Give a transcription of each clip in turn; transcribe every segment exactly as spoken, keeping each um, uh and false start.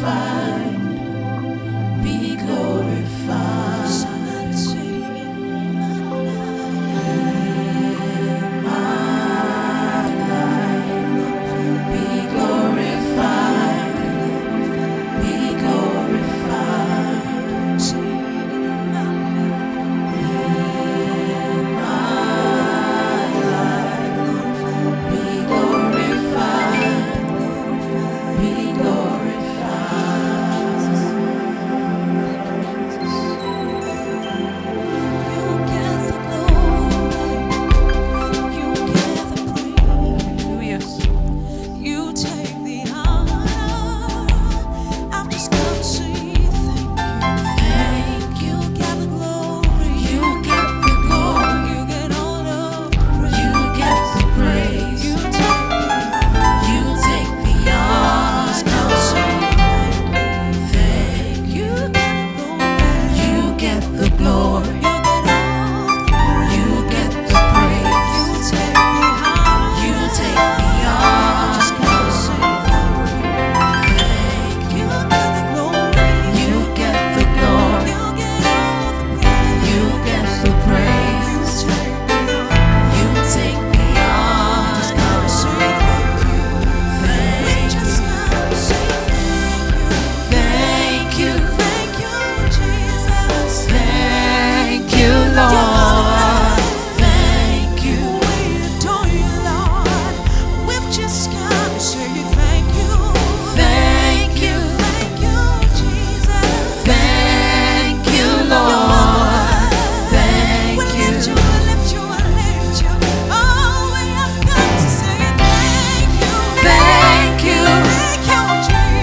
Thank you,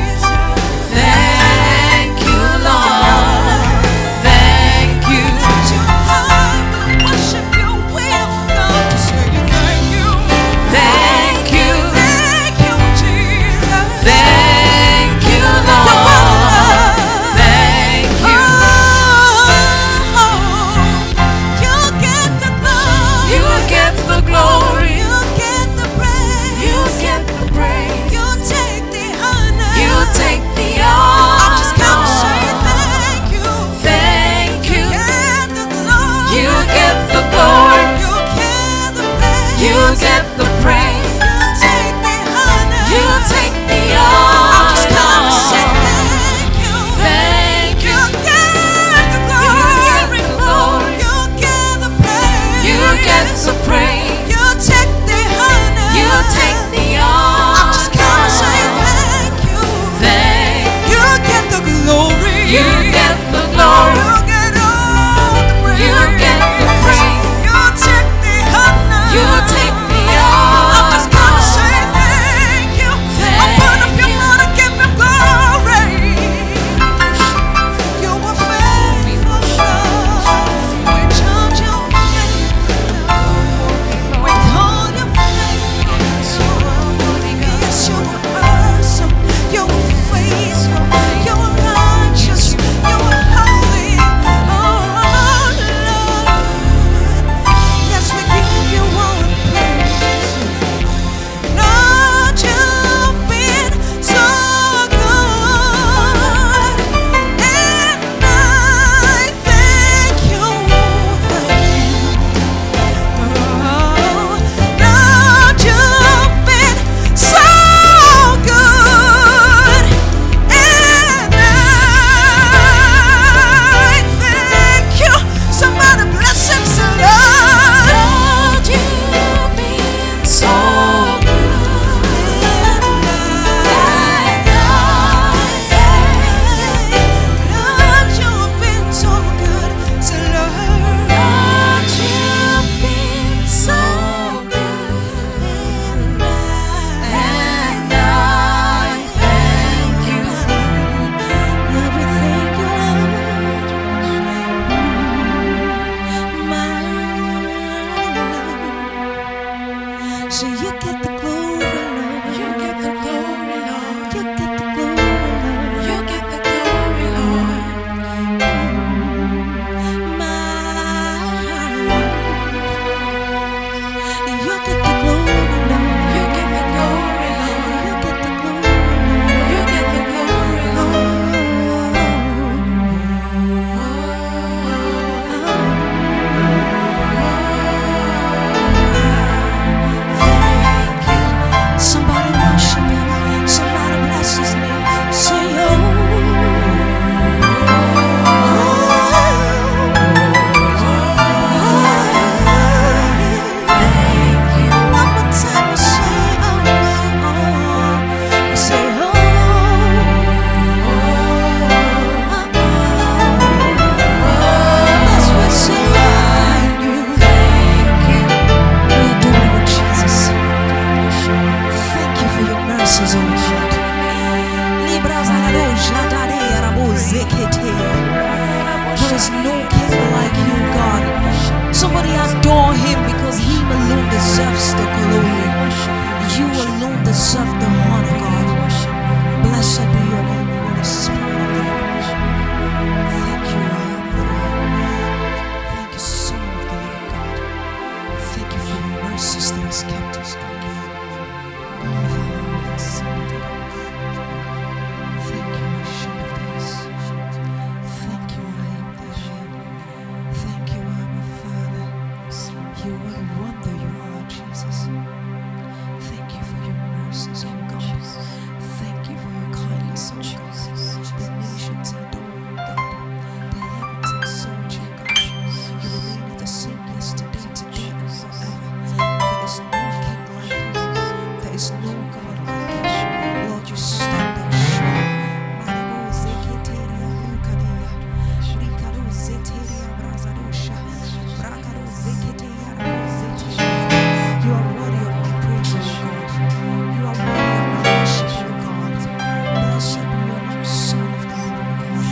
There is no king like you, God. Somebody adore him because he alone deserves the glory. You alone deserve the honor, God. Blessed be your name, Holy Spirit of the Lord. Thank you, I am that I am. Thank you, Son of the living God. Thank you for your mercies that has kept us, God. Be thou exalted. Thank you, Ancient of Days. Thank you, I am that I am. Thank you, Abba Father. You what a wonder you are, Jesus. Thank you for your mercies, oh God. Thank you for your kindness, oh God. The nations adore you, God. The heavens exalt you, God. You remain the same yesterday, today, and forever. There is no king like you. There is no God like you. Lord, you stand and shine. Maribo zeketeria rukadia. Rikado zeteria brazadosha. Brakado zeketeria rozeteria. You are worthy of my praise, oh God. You are worthy of my worship, oh God. Blessed be your name, Son of the living God.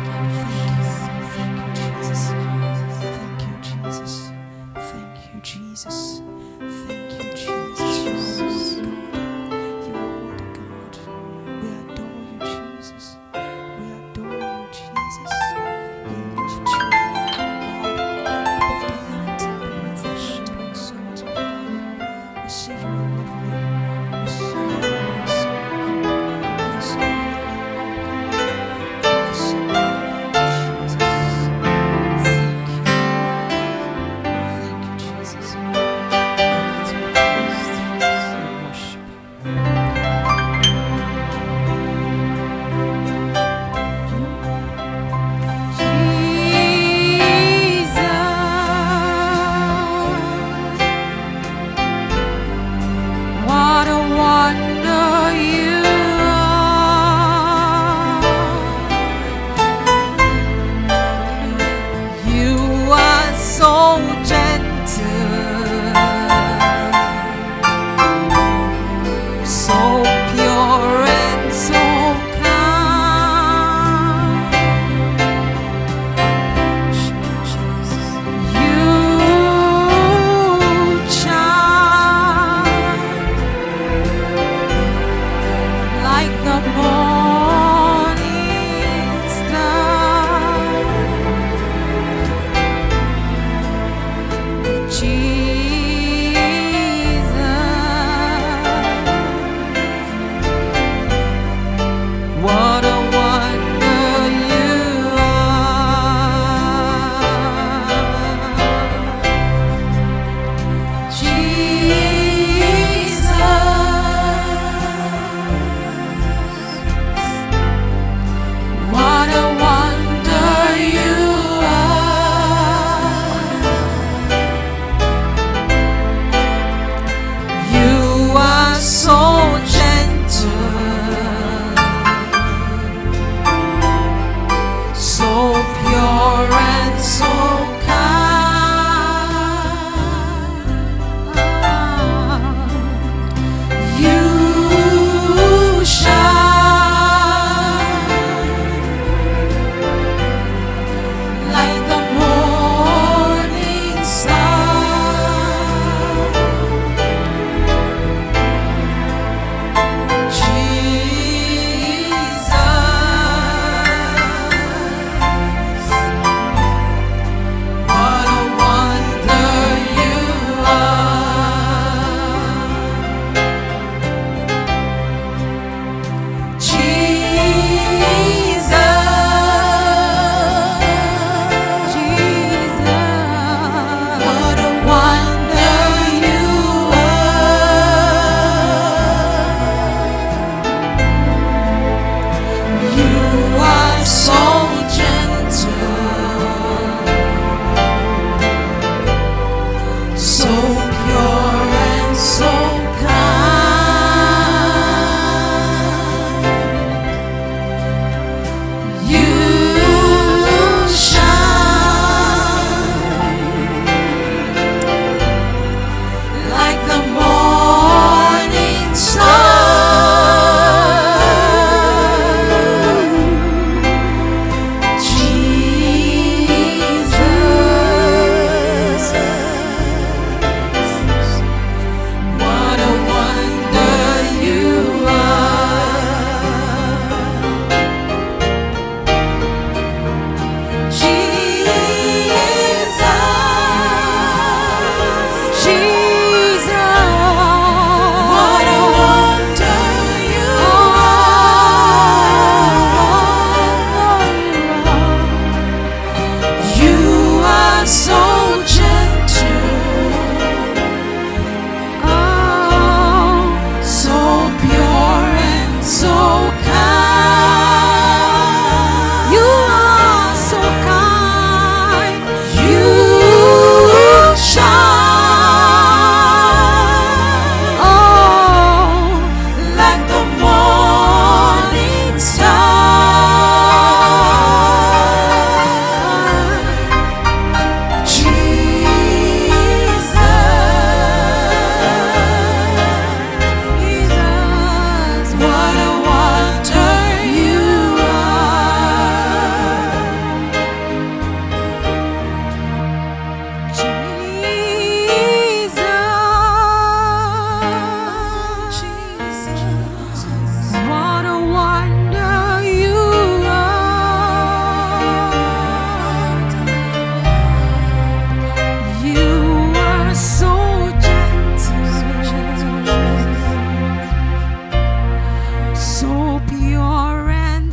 Thank you, Jesus. Thank you, Jesus. Thank you, Jesus. Thank you, Jesus. You are worthy, God. You are worthy, God. We adore you, Jesus. We adore you, Jesus. We lift you up, God. Above the heavens and beneath the earth, we exalt you, Father. We say you are lovely. We say you are awesome. Blessed be your name, O God. Blessed be your name, Jesus. Thank you. Thank you, Jesus. Let's worship. What a wonder you are. You are so gentle, so pure and so kind. You shine like the morning star. Jesus, what a wonder you are. Jesus,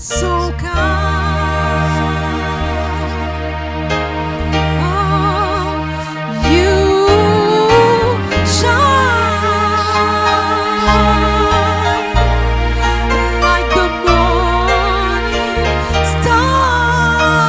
so kind. Oh, you shine like the morning star.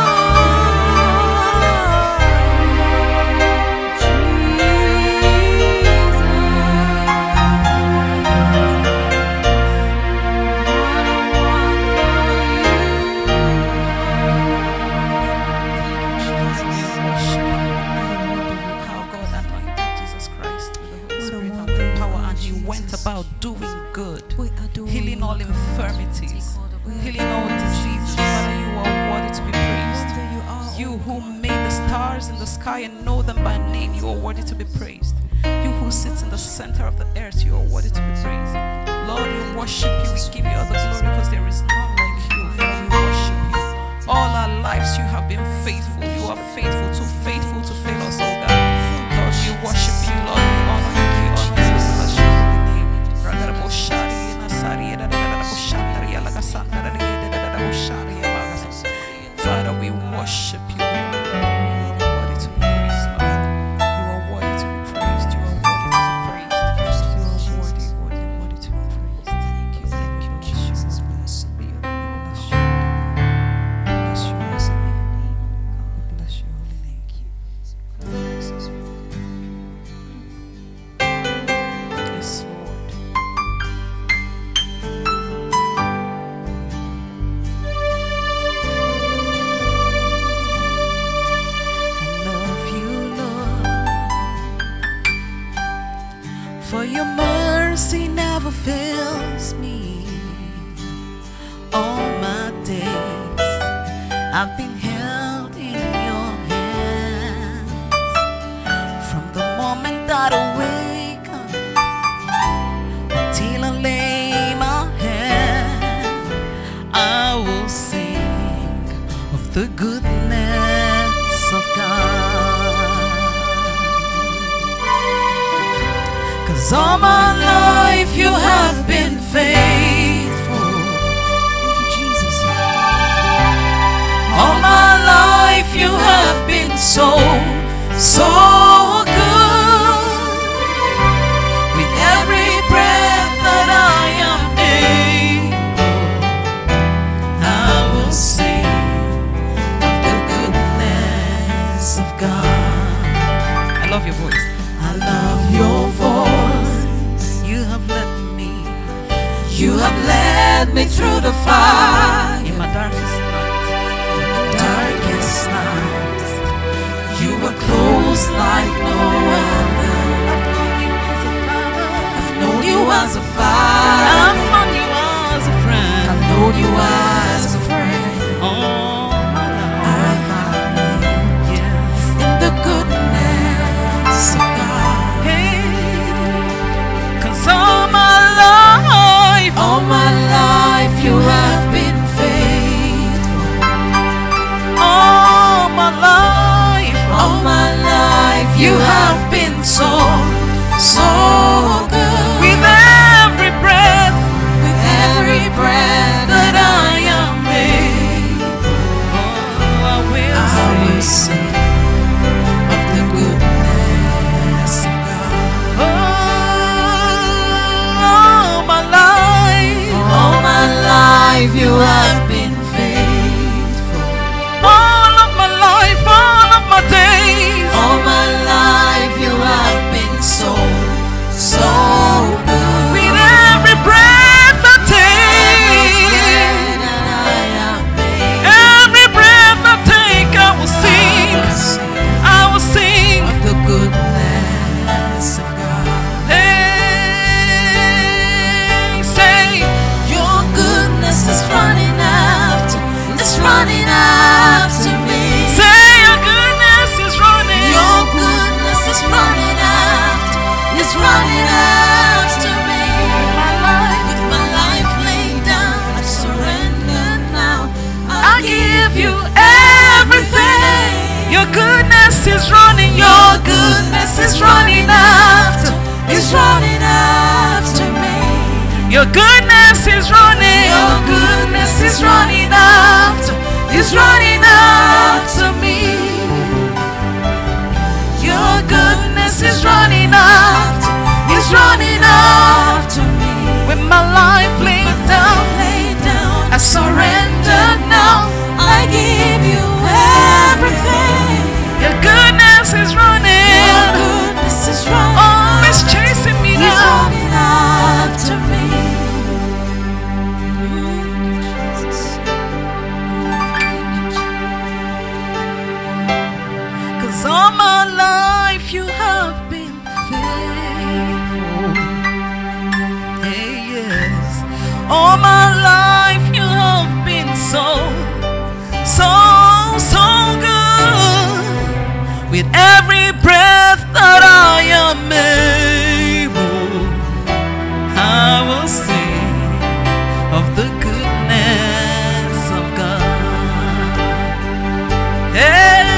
Doing good, We adore healing you, all God. infirmities, We healing all diseases. Father, you are worthy to be praised. Wonder you are, You oh who God. made the stars in the sky and know them by name, you are worthy to be praised. You who sits in the center of the earth, you are worthy to be praised. Lord, we worship you, we give you all the glory because there is none like you. Father, we worship you. All our lives you have been faithful. You are faithful, too faithful to fail us, oh God. Lord, we worship you, Lord, we honor you, we honor you, we bless your holy name. Father, we worship you. You are worthy to be praised, Lord. You are worthy to be praised. You are worthy to be praised. You are worthy, worthy, worthy to be praised. Thank you, thank you, Jesus. Blessed be your name, God. Bless you. Blessed be your name, Bless your holy name. God. Jesus. Yes, Lord. I love you, Lord, for your mercy never fails me. All my days I've been held in your hands. From the moment that I wake up until I lay my head, I will sing of the goodness of God. 'Cause all my life you have been faithful. Thank you, Jesus. All my life you have been so, so good. With every breath that I am able, I will sing of the goodness of God. I love your voice. I love your voice. You have led me. You have led me through the fire. In my darkest night, Darkest night, you were close like no other. I've known you as a father. I've known you as a friend. I've known you as a friend. all my life, I have lived yes. in the goodness of God. Hey, 'cause all my life, All my life you have been faithful. all my life, All my life you have been so, so good. with every breath, With every breath that I am able, oh, I will I will sing. sing of the goodness of God. Oh, all my life, All my life you have been faithful. all of my life, all of my days, All my life you have been so, so good. with every breath I take, That I am made, every breath I take, I will I sing, will sing I will sing. of the goodness of God. Hey, say, Your goodness is running after, it's running after me. say your goodness is running. Your goodness is running after, it's running after me. My life, With my life laid down, I surrender now. I give you everything. Your goodness is running. Your goodness is running after, it's running after me. Your goodness is running. Your goodness is running surrendered now. I give you everything. Your goodness is running. Your goodness is running. Oh, it's chasing me He's now. running after me. Cause all my life you have been faithful. Hey, yes. All my life you have been so, so, so good. With every breath that I am able, I will sing of the goodness of God. Hey,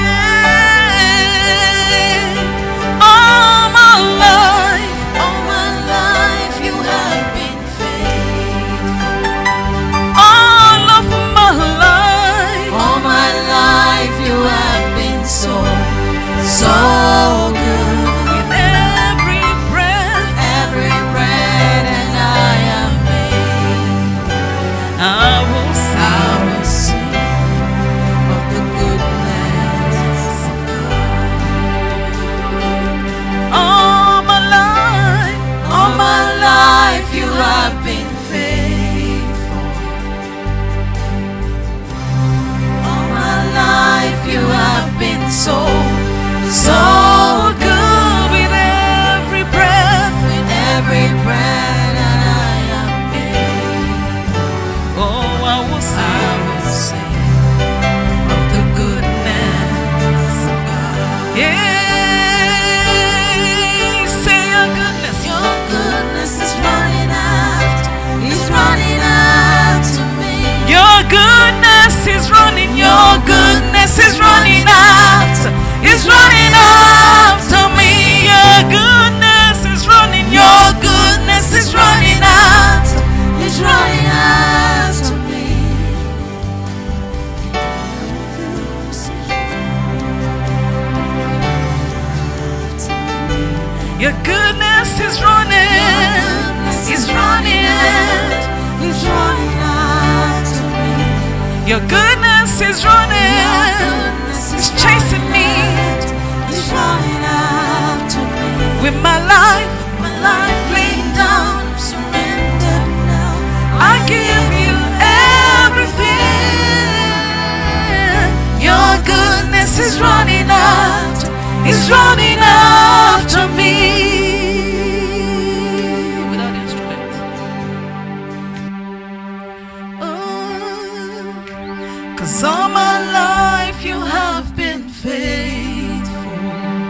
all my life, All my life you have been faithful. all of my life, All my life you have been so, so good. with every breath Every breath and I am made, I will I sing. will sing of the goodness of God. All my life, All my life you have been faithful. All my life you have been so, so good. with every breath, With every breath that I am made, oh, I will I sing. will sing of the goodness of God. Yeah, say your goodness. Your goodness is running after, is running after me. Your goodness is running. Your goodness is running after. Is running after me. Your goodness is running. Your goodness is running after. Is running after me. Your goodness is running. Is running. Is running after me. Your goodness is running. Goodness It's is chasing me Is running after me. with my life. My life laid down, I'm surrendered now. I give you everything. Your goodness is running after, is running after me. Without instruments. Oh, 'cause all my life you have been faithful.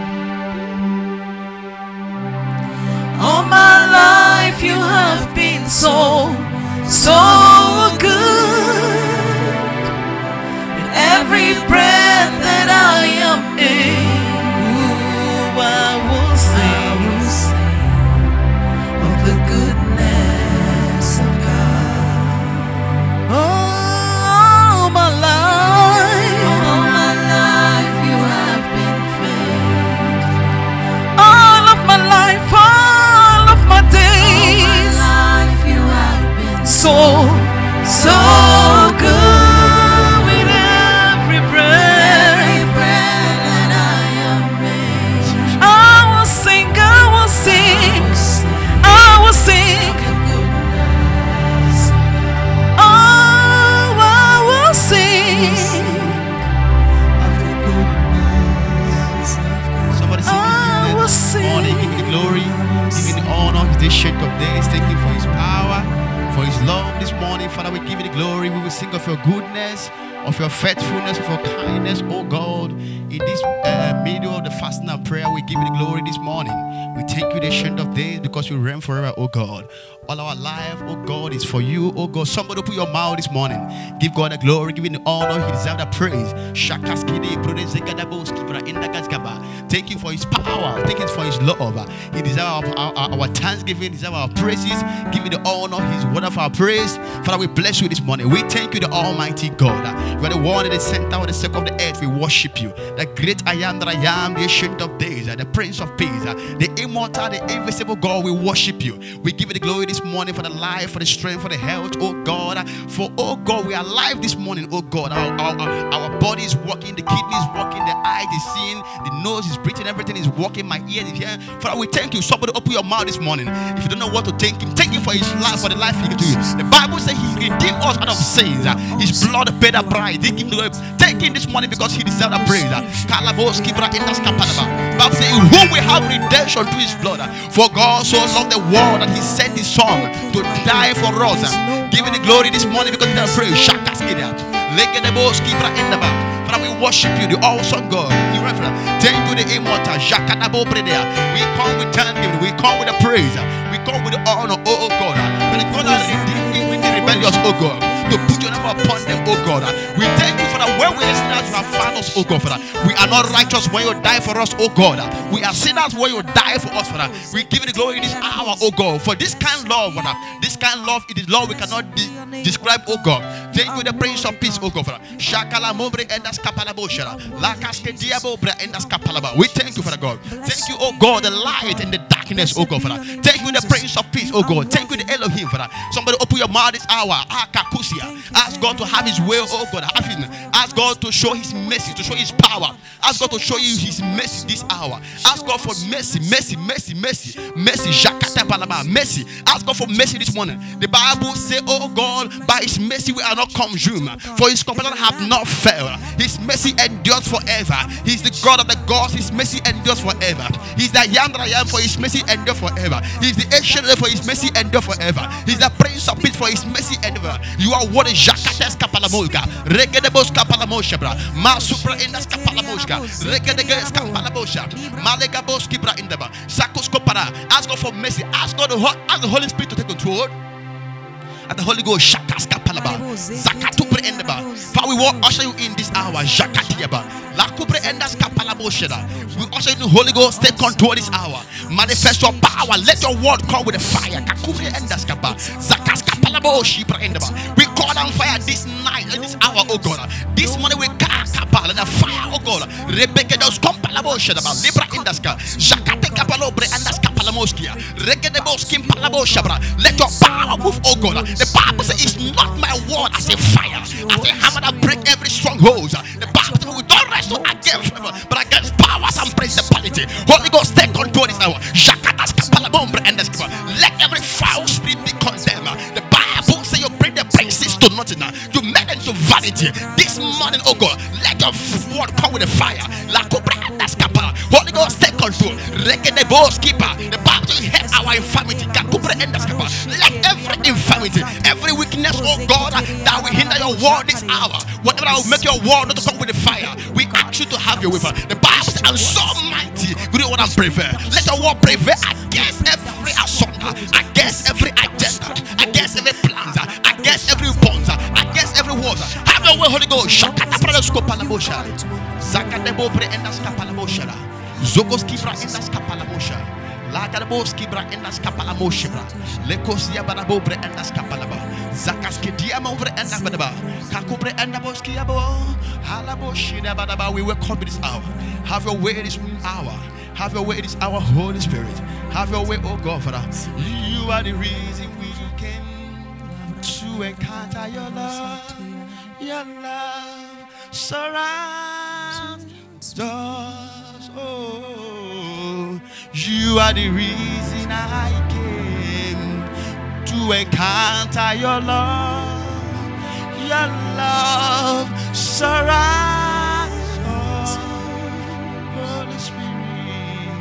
All my life you have been so, so good. In every breath that I am able, I will sing of the goodness of God. All my life, All my life you have been faithful. all of my life, all of my All my days, life you have been so, so good with every breath. every breath that I am made. I will sing, I will sing, will sing I will sing. the goodness Oh, I will sing. of the goodness of God. Somebody sing I will His goodness this morning. Give Him the glory, give Him the honor. This shade of days. Thank Him for His power, for His love this morning. Father, we give you the glory. We will sing of your goodness, of your faithfulness, of your kindness, oh God. In this uh, middle of the fasting and prayer, we give you the glory this morning. We thank you the shade of days because you reign forever, oh God. All our life, oh God, is for you, oh God. Somebody open your mouth this morning. Give God the glory, give Him the honor. He deserves the praise. Thank you for His power. Thank you for His love. He deserves our, our, our thanksgiving. He deserves our praises. Give me the honor. He's worthy of our praise. Father, we bless you this morning. We thank you, the Almighty God. You are the one in the center of the circle of the earth. we worship you. The great I am that I am, the ancient of days, the Prince of Peace, the immortal, the invisible God, we worship you. We give you the glory this morning for the life, for the strength, for the health, oh God. For, oh God, we are alive this morning, oh God. Our, our, our body is working, the kidney is working, the eyes is seeing, the nose is breathing, everything is working, my ears is hearing. Father, we thank you. Somebody open your mouth this morning. If you don't know what to thank him, thank him for his life, for the life he gave to you. The Bible says he redeemed us out of sins. His blood paid a price. Thank him, thank him this morning because he deserves a praise. Bible says, in whom we have redemption through his blood. For God so loved the world that he sent his son to die for us. Giving the glory this morning because they are praise. Father, we worship you, the awesome God. You reference. Thank you, the immortal. We come with thanksgiving. We come with the praise. We come with the honor, oh God. And God has redeemed with the rebellious, oh God, to put your name upon them, oh God. We thank you for that. When we are sinners, you have found us, oh God, Father. We are not righteous when you die for us, oh God. We are sinners when you die for us, Father. We give you the glory in this hour, oh God. For this kind of love, Father. This kind of love, it is love we cannot de describe, oh God. Thank you, the Prince of Peace, oh God, Father. Shakala mobre endas kapalaboshara. Lakaske diabo bre endas kapalaba. We thank you, Father God. Thank you, oh God, the light and the darkness, oh God, Father. Thank you, the Prince of Peace, oh God. Thank you, the Elohim, Father. Somebody open your mouth this hour. Ask God to have his will, oh God. Have him. Ask God to show his mercy, to show his power. Ask God to show you his mercy this hour. Ask God for mercy, mercy, mercy, mercy, mercy. Jakata palama, mercy. Ask God for mercy this morning. The Bible says, oh God, by his mercy we are not consumed, for his compassion have not failed. His mercy endures forever. He's the God of the gods. His mercy endures forever. He's the I am that I am, for his mercy endures forever. He's the ancient, for his mercy endures forever. He's the Prince of Peace, for his mercy endures. You are what is Jakates Kapalamoga, Regedebos Kapalamoshabra, Masupra Indas Kapalamoshka, Regedeges Kapalamosha, Malegabos Kibra Indaba, Sakos Kopara. Ask God for mercy. Ask God to ask the Holy Spirit to take control. And the Holy Ghost Shakas Kapalaba, Zakatupre Endaba. For we will usher you in this hour, Jakatiaba, Lakubre Endas Kapalabosheda. We usher you in the Holy Ghost, take control this hour. Manifest your power. Let your word come with a fire. Kakubre Endas Kapa, Zakas Kapalaboshi Endaba. We call on fire this night and this hour, oh God. This morning we call Kapala, the fire, oh God. Rebecca does Kompalabosheda, Libra Indaska, Zakate Kapalobre Endas Kapalamoski, Regedebos Kim Palaboshabra. Let your power move, oh God. The Bible says it's not my word as a fire, as a hammer that break every stronghold. The Bible says we don't wrestle against them, but against powers and principality. Holy Ghost, take control this hour. Let every foul spirit be condemned. The Bible says you bring the princes to nothing. You made them to vanity. This morning, oh God, let your word come with a fire. Holy Ghost, take control. The Bible says you help our infirmity. Let every infirmity, every weakness, oh God, that will hinder your word this hour, whatever will make your word not to come with the fire, we ask you to have your way. The Bible says, I'm so mighty, we don't want to prevail. Let your word prevail against every asunder, against every agenda, against every plan, against every bond, against every word. Have your way, Holy Ghost. Shakata Pradoscopalabosha, Zakadebobre and Ascapalabosha, Zogoskibra and Ascapalabosha. Lagarabos Kibra and Ascapala Moshibra, Lecosia Barabobre and Ascapalaba, Zakaski Diamobre and Abadaba, Kakubre and Aboskiabo, Halaboshina Badaba. We welcome this hour. Have your way this hour. Have your way this hour, Holy Spirit. Have your way, oh God, Father. You are the reason we came to encounter your love. Your love surrounds us. Oh, you are the reason I came to encounter your love. Your love surrounds us. Holy Spirit.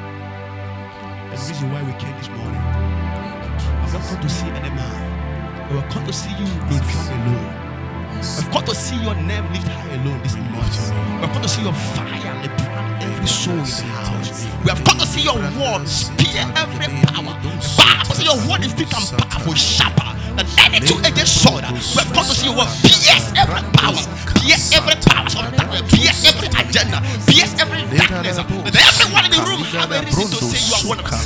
That's the reason why we came this morning. I've not come to see any man. We've come to see you glorified alone. We've come to see your name lift high alone this morning. We've come to see your fire brand every soul in the house. We have come to see your word spear every power. The Bible says your word is big and powerful, sharper than any two-edged sword. We have come to see your word pierce every power, pierce every power of darkness, pierce every agenda, pierce every darkness. That everyone in the room have a reason to say you are one of them.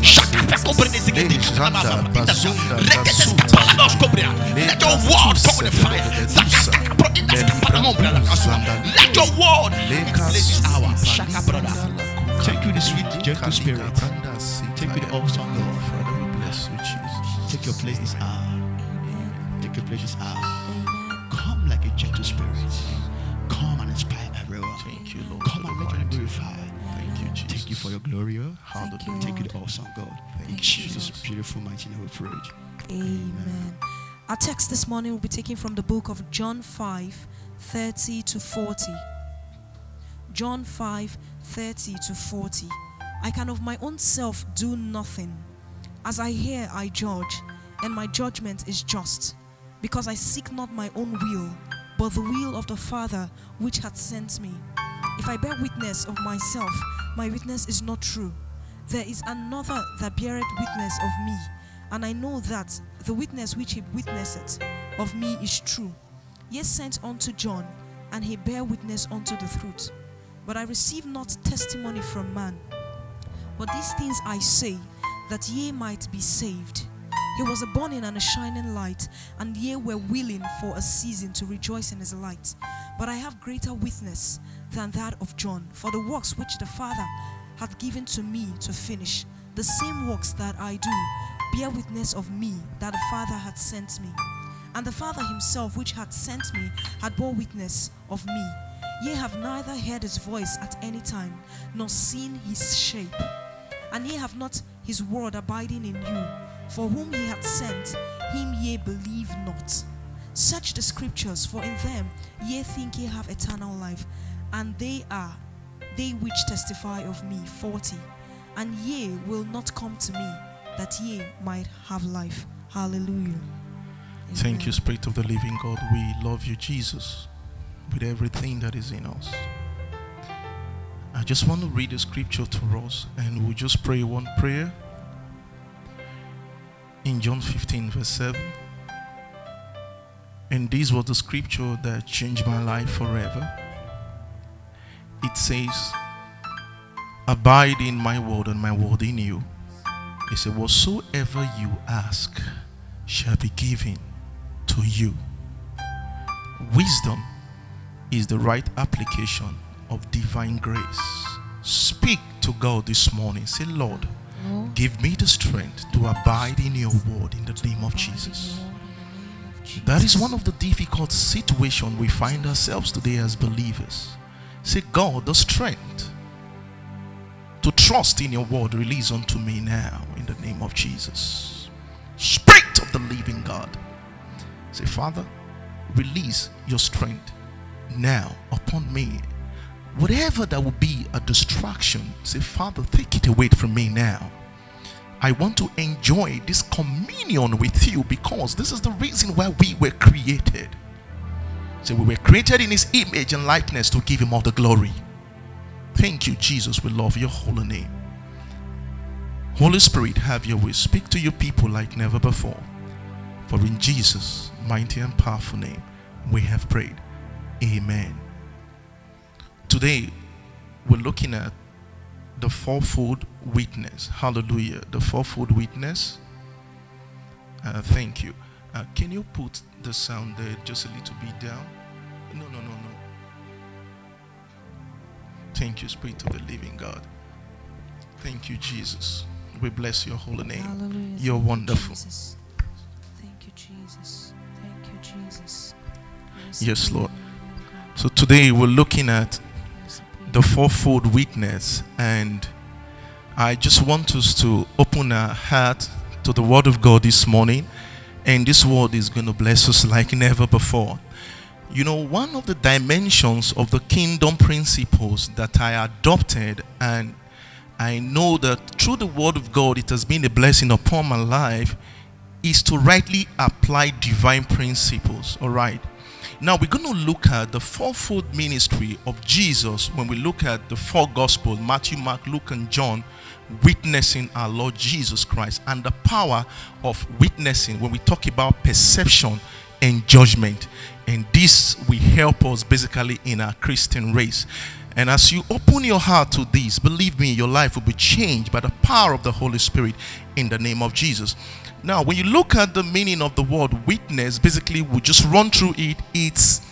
Let your word come with the fire. Come on, brother. Let your word replace this hour. Shaka, brother. Thank you, the sweet, gentle spirit. Thank you, the awesome God. Father, we bless you, Jesus. Take your place this hour. Take your place this hour. Come like a gentle spirit. Come and inspire everyone. Thank you, Lord. Come and let your name be glorified. Thank you, Jesus. Thank you for your glory. Thank you, Thank you, Lord. the awesome God. Thank In you, Jesus' Lord. beautiful, mighty name we pray. Amen. Our text this morning will be taken from the book of John five, thirty to forty. John five, thirty to forty. I can of my own self do nothing. As I hear, I judge, and my judgment is just, because I seek not my own will, but the will of the Father which hath sent me. If I bear witness of myself, my witness is not true. There is another that beareth witness of me, and I know that the witness which he witnesseth of me is true. Ye sent unto John, and he bare witness unto the truth. But I receive not testimony from man. But these things I say, that ye might be saved. He was a burning and a shining light, and ye were willing for a season to rejoice in his light. But I have greater witness than that of John, for the works which the Father hath given to me to finish, the same works that I do, bear witness of me, that the Father hath sent me. And the Father himself which hath sent me had bore witness of me. Ye have neither heard his voice at any time, nor seen his shape. And ye have not his word abiding in you. For whom he hath sent, him ye believe not. Search the scriptures, for in them ye think ye have eternal life, and they are they which testify of me. forty. And ye will not come to me, that ye might have life. Hallelujah. Thank Amen. you, Spirit of the living God. We love you, Jesus, with everything that is in us. I just want to read the scripture to us, and we'll just pray one prayer. In John fifteen, verse seven. And this was the scripture that changed my life forever. It says, abide in my word, and my word in you. It said, whatsoever you ask shall be given to you. Wisdom is the right application of divine grace. Speak to God this morning. Say, Lord, Lord, give me the strength to abide in your word in the name of Jesus. Lord, in the name of Jesus. That is one of the difficult situations we find ourselves today as believers. Say, God, the strength to trust in your word release unto me now in the name of Jesus. Spirit of the living God. Say, Father, release your strength now upon me. Whatever that will be a distraction, say, Father, take it away from me now. I want to enjoy this communion with you, because this is the reason why we were created. So we were created in his image and likeness to give him all the glory. Thank you, Jesus. We love your holy name. Holy Spirit, have your way. Speak to your people like never before. For in Jesus' mighty and powerful name we have prayed. Amen. Today we're looking at the fourfold witness. Hallelujah. The fourfold witness. Uh, thank you. Uh, can you put the sound there just a little bit down? No, no, no, no. Thank you, Spirit of the living God. Thank you, Jesus. We bless your holy name. Hallelujah. You're Thank you, wonderful. Jesus. Thank you, Jesus. Thank you, Jesus. Yes, Lord. So today we're looking at the fourfold witness, and I just want us to open our heart to the word of God this morning, and this word is going to bless us like never before. You know, one of the dimensions of the kingdom principles that I adopted, and I know that through the word of God it has been a blessing upon my life, is to rightly apply divine principles. All right. Now we're going to look at the fourfold ministry of Jesus when we look at the four gospels, Matthew, Mark, Luke, and John, witnessing our Lord Jesus Christ, and the power of witnessing when we talk about perception and judgment. And this will help us basically in our Christian race. And as you open your heart to this, believe me, your life will be changed by the power of the Holy Spirit in the name of Jesus. Now, when you look at the meaning of the word witness, basically we'll just run through it. It's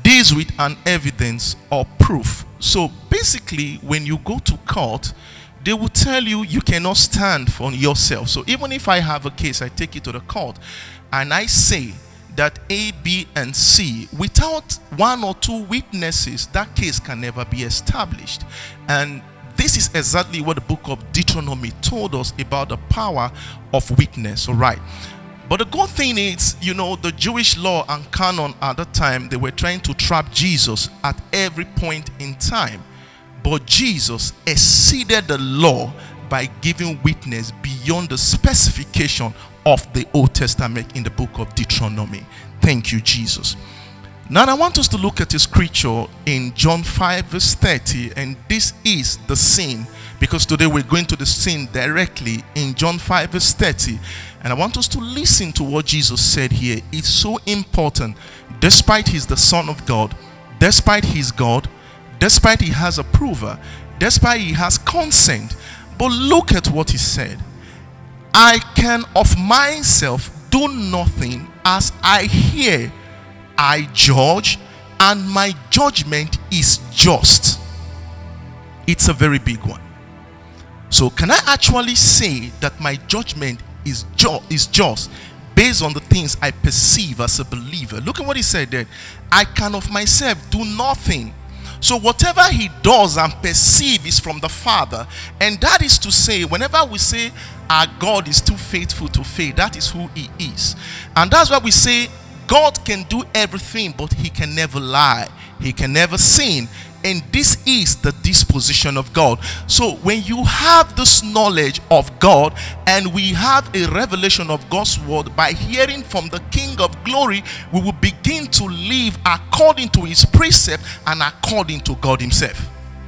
deals with an evidence or proof. So basically, when you go to court, they will tell you you cannot stand for yourself. So even if I have a case, I take it to the court, and I say that A, B, and C, without one or two witnesses, that case can never be established. And this is exactly what the book of Deuteronomy told us about the power of witness. All right. But the good thing is, you know, the Jewish law and canon at the time, they were trying to trap Jesus at every point in time. But Jesus exceeded the law by giving witness beyond the specification of the Old Testament in the book of Deuteronomy. Thank you, Jesus. Now I want us to look at a scripture in John five verse thirty, and this is the scene, because today we're going to the scene directly in John five verse thirty. And I want us to listen to what Jesus said here. It's so important. Despite he's the Son of God, despite he's God, despite he has approval, despite he has consent, but look at what he said. I can of myself do nothing. As I hear, I judge, and my judgment is just. It's a very big one. So can I actually say that my judgment is, ju is just based on the things I perceive as a believer? Look at what he said there. I can of myself do nothing. So whatever he does and perceive is from the Father. And that is to say, whenever we say our God is too faithful to fail, that is who he is. And that's why we say God can do everything, but he can never lie. He can never sin. And this is the disposition of God. So when you have this knowledge of God, and we have a revelation of God's word by hearing from the King of glory, we will begin to live according to his precept and according to God himself.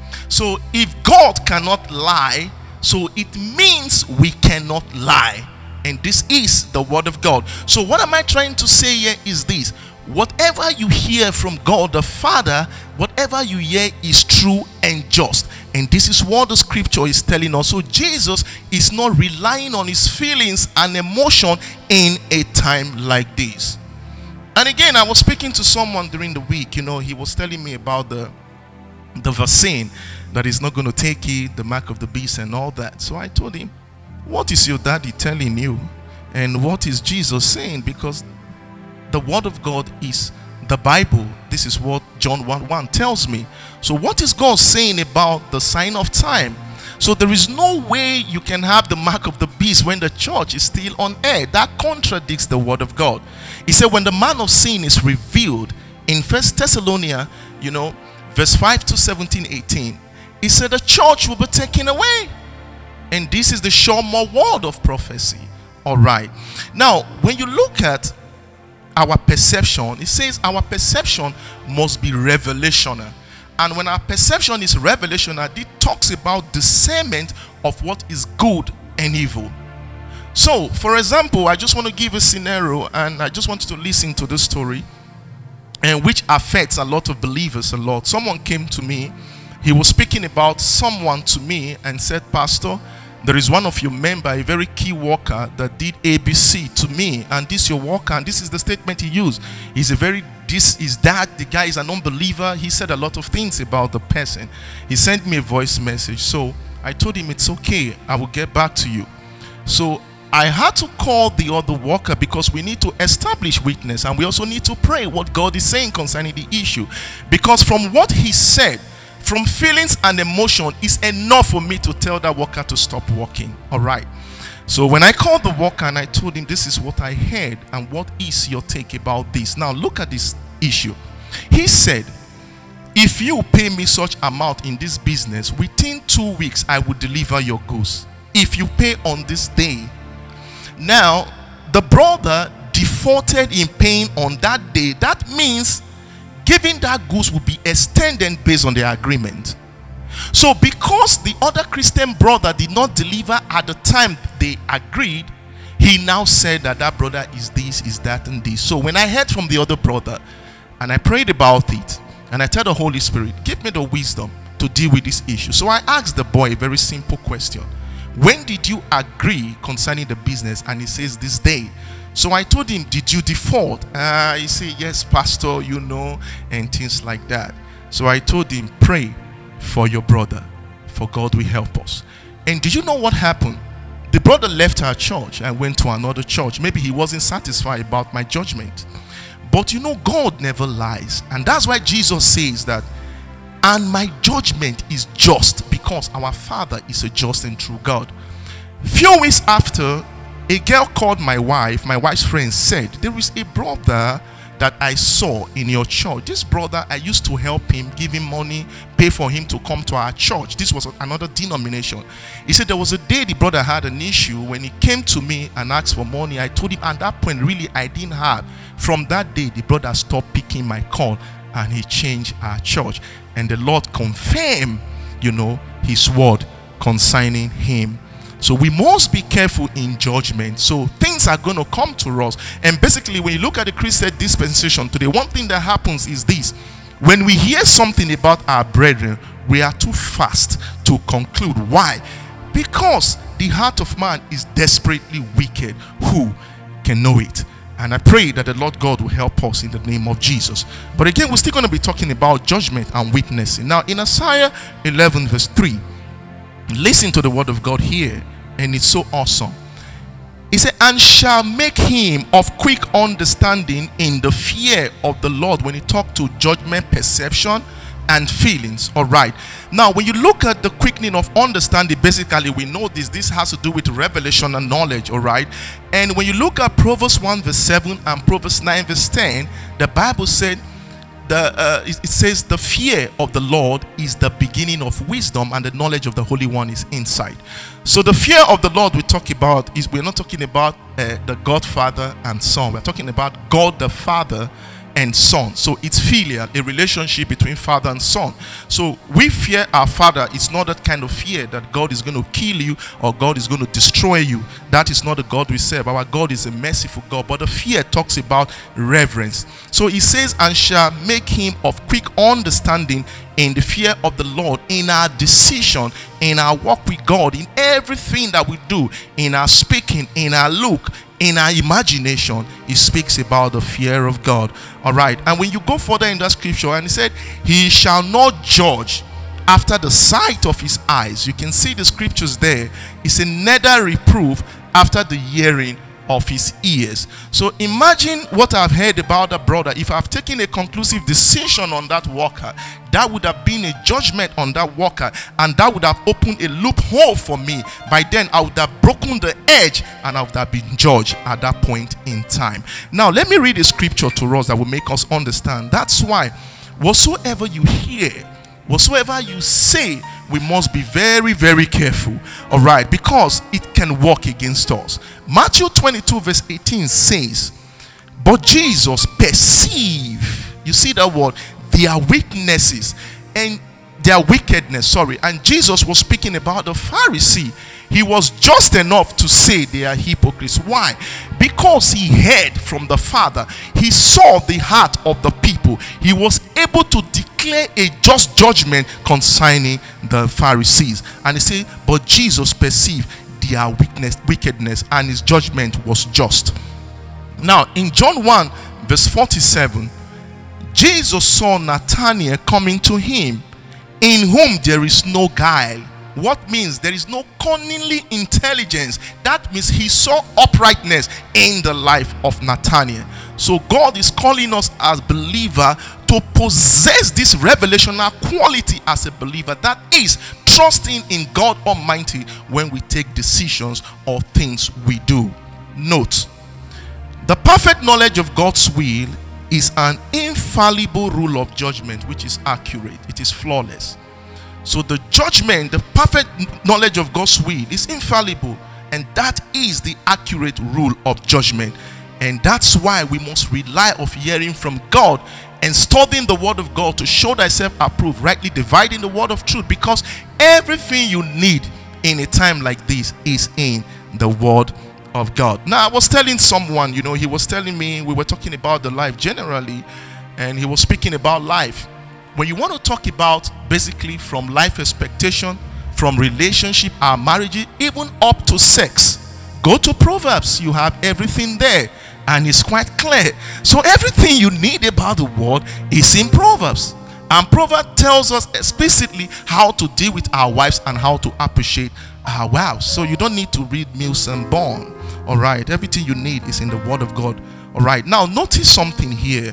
So if God cannot lie, so it means we cannot lie. And this is the word of God. So what am I trying to say here is this: whatever you hear from God the Father, whatever you hear is true and just. And this is what the scripture is telling us. So Jesus is not relying on his feelings and emotion in a time like this. And again, I was speaking to someone during the week. You know, he was telling me about the the vaccine that is not going to take it, the mark of the beast and all that. So I told him, what is your daddy telling you? And what is Jesus saying? Because the word of God is the Bible. This is what John one one tells me. So what is God saying about the sign of time? So there is no way you can have the mark of the beast when the church is still on air. That contradicts the word of God. He said when the man of sin is revealed, in First Thessalonians, you know, verse five to seventeen, eighteen, he said the church will be taken away. And this is the sure more word of prophecy. All right. Now, when you look at our perception, it says our perception must be revelational. And when our perception is revelational, it talks about discernment of what is good and evil. So, for example, I just want to give a scenario, and I just want you to listen to this story, and which affects a lot of believers a lot. Someone came to me. He was speaking about someone to me and said, Pastor, there is one of your member, a very key worker, that did A B C to me, and this your worker, and this is the statement he used. He's a very, this is that, the guy is an unbeliever. He said a lot of things about the person. He sent me a voice message. So I told him it's okay, I will get back to you. So I had to call the other worker because we need to establish witness, and we also need to pray what God is saying concerning the issue. Because from what he said, from feelings and emotion, is enough for me to tell that worker to stop working. All right. So when I called the worker and I told him this is what I heard and what is your take about this. Now look at this issue. He said, if you pay me such amount in this business, within two weeks I will deliver your goods. If you pay on this day. Now the brother defaulted in paying on that day. That means giving that goods will be extended based on the agreement. So because the other Christian brother did not deliver at the time they agreed, he now said that that brother is this, is that, and this. So when I heard from the other brother and I prayed about it, and I told the Holy Spirit, give me the wisdom to deal with this issue. So I asked the boy a very simple question. When did you agree concerning the business? And he says this day. So I told him, did you default? Uh, he said, yes, pastor, you know, and things like that. So I told him, pray for your brother, for God will help us. And did you know what happened? The brother left our church and went to another church. Maybe he wasn't satisfied about my judgment. But you know, God never lies. And that's why Jesus says that, and my judgment is just, because our Father is a just and true God. Few weeks after, a girl called my wife, my wife's friend, said, there is a brother that I saw in your church. This brother, I used to help him, give him money, pay for him to come to our church. This was another denomination. He said there was a day the brother had an issue. When he came to me and asked for money, I told him at that point, really, I didn't have. From that day, the brother stopped picking my call and he changed our church. And the Lord confirmed, you know, his word concerning him. So we must be careful in judgment. So things are going to come to us. And basically, when you look at the Christian dispensation today, one thing that happens is this. When we hear something about our brethren, we are too fast to conclude. Why? Because the heart of man is desperately wicked. Who can know it? And I pray that the Lord God will help us in the name of Jesus. But again, we're still going to be talking about judgment and witnessing. Now, in Isaiah eleven verse three, listen to the word of God here, and it's so awesome. He said, and shall make him of quick understanding in the fear of the Lord. When he talked to judgment, perception, and feelings. All right. Now, when you look at the quickening of understanding, basically we know this. This has to do with revelation and knowledge. All right. And when you look at Proverbs one verse seven and Proverbs nine verse ten, the Bible said, The, uh, it, it says the fear of the Lord is the beginning of wisdom, and the knowledge of the Holy One is insight. So the fear of the Lord we talk about is, we're not talking about uh, the Godfather and Son. We're talking about God the Father and Son. So it's filial, a relationship between father and son. So we fear our Father. It's not that kind of fear that God is going to kill you or God is going to destroy you. That is not the God we serve. Our God is a merciful God. But the fear talks about reverence. So he says, and shall make him of quick understanding in the fear of the Lord, in our decision, in our walk with God, in everything that we do, in our speaking, in our look, in our imagination. He speaks about the fear of God. All right. And when you go further in that scripture, and he said, he shall not judge after the sight of his eyes. You can see the scriptures there. He said, neither reprove after the hearing of his ears. So imagine what I've heard about the brother. If I've taken a conclusive decision on that worker, that would have been a judgment on that worker, and that would have opened a loophole for me. By then I would have broken the edge, and I would have been judged at that point in time. Now let me read a scripture to us that will make us understand. That's why whatsoever you hear, whatsoever you say, we must be very, very careful. All right, because it can work against us. Matthew twenty-two verse eighteen says, but Jesus perceived, you see that word, their weaknesses and their wickedness. Sorry. And Jesus was speaking about the Pharisee. He was just enough to say they are hypocrites. Why? Because he heard from the Father. He saw the heart of the people. He was able to declare a just judgment concerning the Pharisees. And he said, but Jesus perceived their weakness, wickedness, and his judgment was just. Now, in John one, verse forty-seven, Jesus saw Nathanael coming to him, in whom there is no guile. What means there is no cunningly intelligence. That means he saw uprightness in the life of Nathanael. So God is calling us as believer to possess this revelational quality as a believer, that is trusting in God Almighty when we take decisions or things we do. Note, the perfect knowledge of God's will is an infallible rule of judgment which is accurate. It is flawless. So the judgment, the perfect knowledge of God's will is infallible, and that is the accurate rule of judgment. And that's why we must rely on hearing from God and studying the word of God to show thyself approved, rightly dividing the word of truth, because everything you need in a time like this is in the word of God. Now I was telling someone, you know, he was telling me, we were talking about the life generally, and he was speaking about life. When you want to talk about basically from life expectation, from relationship, our marriage, even up to sex, go to Proverbs. You have everything there. and it's quite clear. So everything you need about the word is in Proverbs. And Proverbs tells us explicitly how to deal with our wives and how to appreciate our wives. So you don't need to read Mills and Bond. All right, everything you need is in the word of God. All right, now notice something here.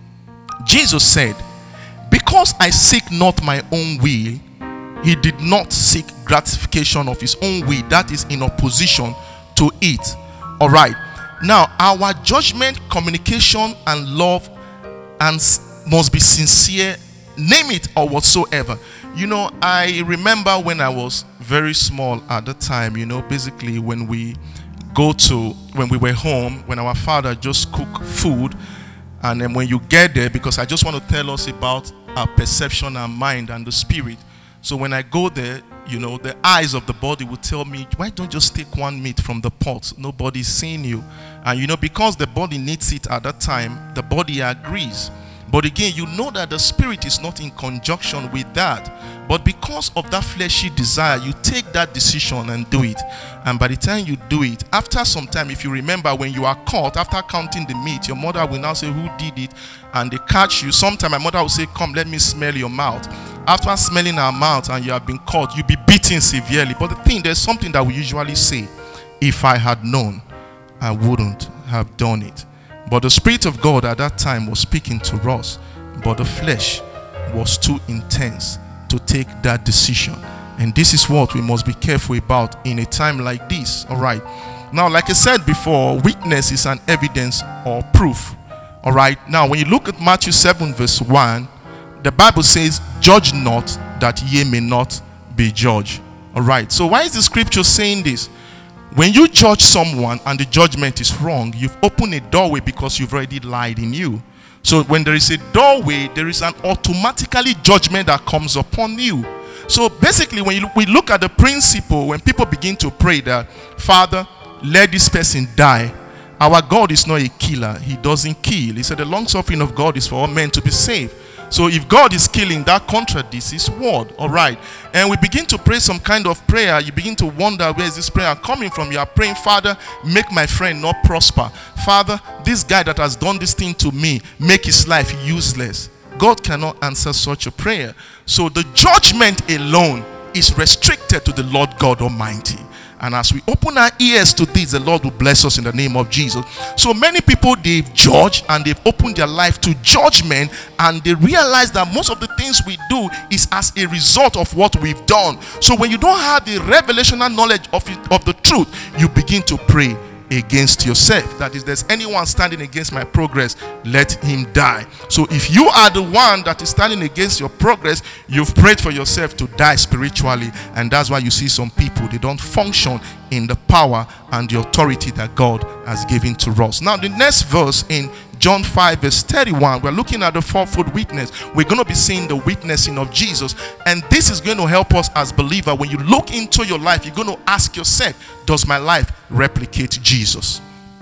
Jesus said, because I seek not my own will, he did not seek gratification of his own will. That is in opposition to it. All right, now our judgment, communication, and love and must be sincere, name it or whatsoever. You know, I remember when I was very small at the time, you know, basically when we go to, when we were home, when our father just cook food, and then when you get there, because I just want to tell us about our perception and mind and the spirit. So when I go there, you know, the eyes of the body will tell me, why don't you just take one meat from the pot? Nobody's seeing you. And you know, because the body needs it at that time, the body agrees. But again, you know that the spirit is not in conjunction with that. But because of that fleshy desire, you take that decision and do it. And by the time you do it, after some time, if you remember when you are caught, after counting the meat, your mother will now say, who did it? And they catch you. Sometimes my mother will say, come, let me smell your mouth. After smelling her mouth and you have been caught, you'll be beaten severely. But the thing, there's something that we usually say, if I had known, I wouldn't have done it. But the Spirit of God at that time was speaking to us, but the flesh was too intense to take that decision. And this is what we must be careful about in a time like this. All right. Now, like I said before, witness is an evidence or proof. All right. Now, when you look at Matthew seven verse one, the Bible says, judge not that ye may not be judged. All right. So why is the scripture saying this? When you judge someone and the judgment is wrong, you've opened a doorway because you've already lied in you. So when there is a doorway, there is an automatically judgment that comes upon you. So basically, when you, we look at the principle, when people begin to pray that, Father, let this person die. Our God is not a killer. He doesn't kill. He said the long suffering of God is for all men to be saved. So if God is killing, that contradicts his word. All right. And we begin to pray some kind of prayer. You begin to wonder, where is this prayer coming from? You are praying, Father, make my friend not prosper. Father, this guy that has done this thing to me, make his life useless. God cannot answer such a prayer. So the judgment alone is restricted to the Lord God Almighty. And as we open our ears to this, the Lord will bless us in the name of Jesus. So many people, they've judged and they've opened their life to judgment, and they realize that most of the things we do is as a result of what we've done. So when you don't have the revelational knowledge of it, of the truth, you begin to pray against yourself. That is, there's anyone standing against my progress, let him die. So if you are the one that is standing against your progress, you've prayed for yourself to die spiritually. And that's why you see some people, they don't function in the power and the authority that God has given to us. Now the next verse in John five verse thirty-one, we're looking at the fourfold witness. We're going to be seeing the witnessing of Jesus, and this is going to help us as believer. When you look into your life, you're going to ask yourself, does my life replicate Jesus?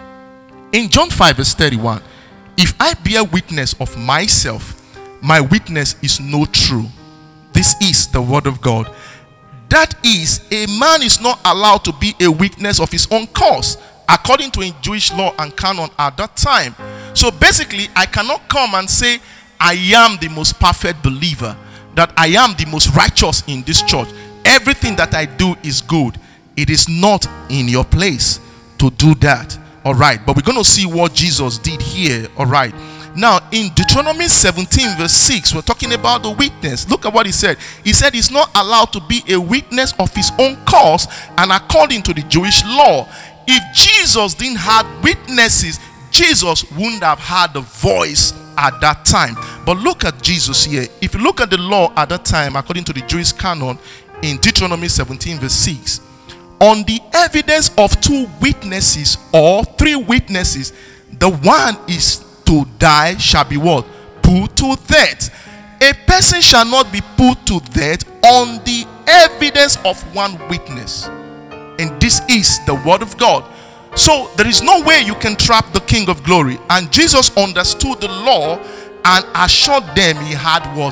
In John five verse thirty-one, if I bear witness of myself, my witness is not true. This is the word of God. That is, a man is not allowed to be a witness of his own cause, according to Jewish law and canon at that time. So basically, I cannot come and say I am the most perfect believer, that I am the most righteous in this church. Everything that I do is good. It is not in your place to do that. All right. But we're going to see what Jesus did here. All right. Now, in Deuteronomy seventeen verse six, we're talking about the witness. Look at what he said. He said he's not allowed to be a witness of his own cause, and according to the Jewish law, if Jesus didn't have witnesses, Jesus wouldn't have had the voice at that time. But look at Jesus here. If you look at the law at that time, according to the Jewish canon, in Deuteronomy seventeen verse six, on the evidence of two witnesses or three witnesses, the one is to die shall be what? Put to death. A person shall not be put to death on the evidence of one witness. And this is the word of God. So there is no way you can trap the King of Glory. And Jesus understood the law and assured them he had what?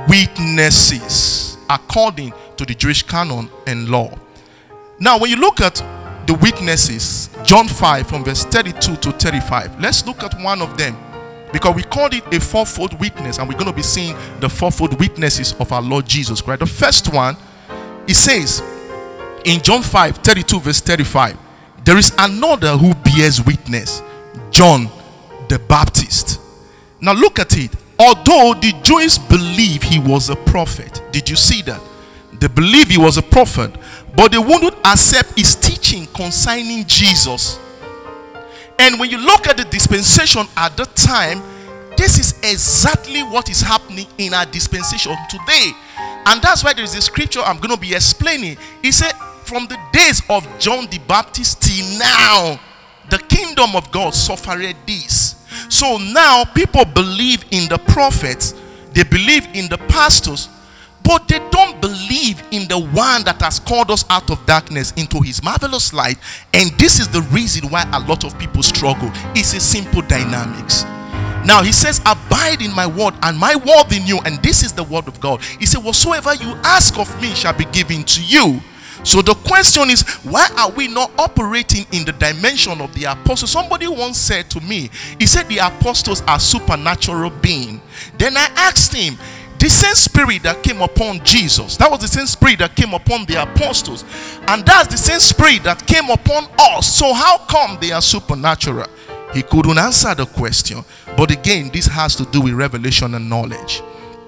Witnesses, according to the Jewish canon and law. Now when you look at the witnesses, John five from verse thirty-two to thirty-five. Let's look at one of them, because we called it a fourfold witness, and we're going to be seeing the fourfold witnesses of our Lord Jesus Christ. The first one, it says in John five thirty-two verse thirty-five, there is another who bears witness, John the Baptist. Now look at it. Although the Jews believe he was a prophet, did you see that? They believe he was a prophet, but they wouldn't accept his teaching concerning Jesus. And when you look at the dispensation at the time, this is exactly what is happening in our dispensation today. And that's why there is a scripture I'm going to be explaining. He said, from the days of John the Baptist till now, the kingdom of God suffered this. So now people believe in the prophets, they believe in the pastors, but they don't believe in the one that has called us out of darkness into his marvelous light. And this is the reason why a lot of people struggle. It's a simple dynamics. Now he says, abide in my word, and my word in you. And this is the word of God. He said, whatsoever you ask of me shall be given to you. So the question is, why are we not operating in the dimension of the apostles? Somebody once said to me, he said the apostles are supernatural beings. Then I asked him, the same spirit that came upon Jesus, that was the same spirit that came upon the apostles, and that's the same spirit that came upon us. So how come they are supernatural? He couldn't answer the question. But again, this has to do with revelation and knowledge.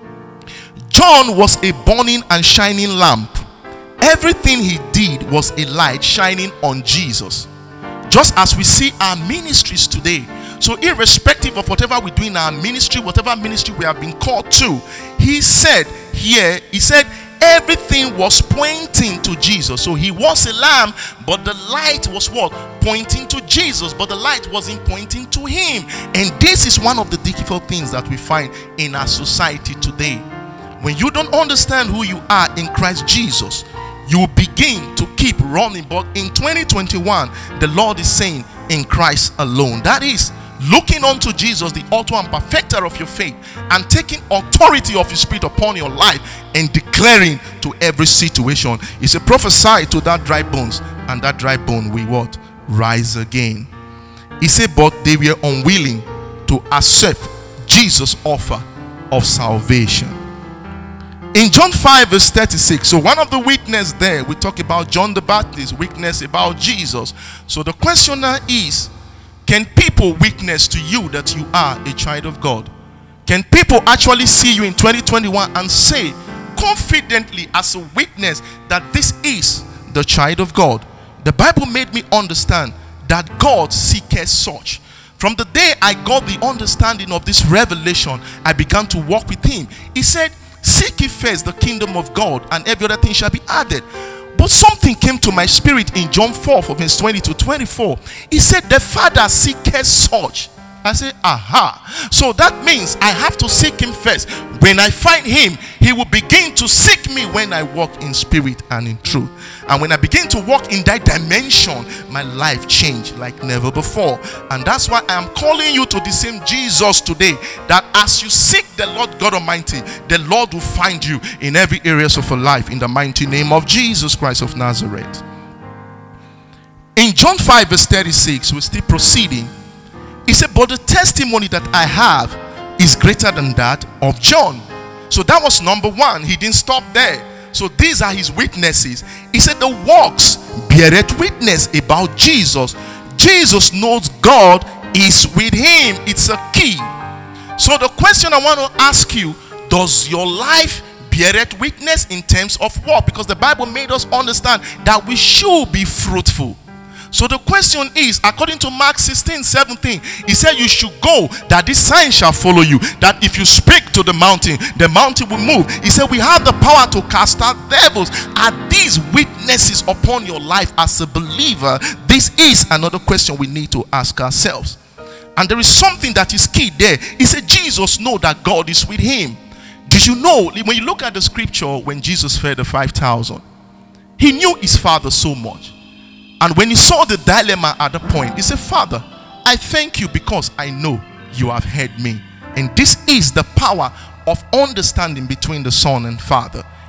John was a burning and shining lamp. Everything he did was a light shining on Jesus. Just as we see our ministries today. So irrespective of whatever we do in our ministry, whatever ministry we have been called to, he said here, he said everything was pointing to Jesus. So he was a lamp, but the light was what? Pointing to Jesus, but the light wasn't pointing to him. And this is one of the difficult things that we find in our society today. When you don't understand who you are in Christ Jesus, you begin to keep running. But in twenty twenty-one, the Lord is saying, in Christ alone. That is, looking unto Jesus, the author and perfecter of your faith, and taking authority of his spirit upon your life, and declaring to every situation. He said, prophesy to that dry bones, and that dry bone will what? Rise again. He said, but they were unwilling to accept Jesus' offer of salvation. In John five verse thirty-six, so one of the witnesses there, we talk about John the Baptist, witness about Jesus. So the question now is, can people witness to you that you are a child of God? Can people actually see you in twenty twenty-one and say confidently as a witness that this is the child of God? The Bible made me understand that God seeketh such. From the day I got the understanding of this revelation, I began to walk with him. He said, seek ye first the kingdom of God, and every other thing shall be added. But something came to my spirit in John four, from verse twenty to twenty-four. He said, the Father seeketh such. I said, aha. So that means I have to seek him first. When I find him, he will begin to seek me when I walk in spirit and in truth. And when I begin to walk in that dimension, my life changed like never before. And that's why I am calling you to the same Jesus today, that as you seek the Lord God Almighty, the Lord will find you in every areas of your life, in the mighty name of Jesus Christ of Nazareth. In John five verse thirty-six, we're still proceeding. He said, but the testimony that I have is greater than that of John. So that was number one. He didn't stop there. So these are his witnesses. He said, the works beareth witness about Jesus. Jesus knows God is with him. It's a key. So the question I want to ask you, does your life beareth witness in terms of what? Because the Bible made us understand that we should be fruitful. So the question is, according to Mark sixteen seventeen, he said you should go, that this sign shall follow you, that if you speak to the mountain, the mountain will move. He said we have the power to cast out devils. Are these witnesses upon your life as a believer? This is another question we need to ask ourselves. And there is something that is key there. He said Jesus knows that God is with him. Did you know, when you look at the scripture, when Jesus fed the five thousand, he knew his Father so much. And when he saw the dilemma at the point, he said, Father, I thank you because I know you have heard me. And this is the power of understanding between the Son and Father.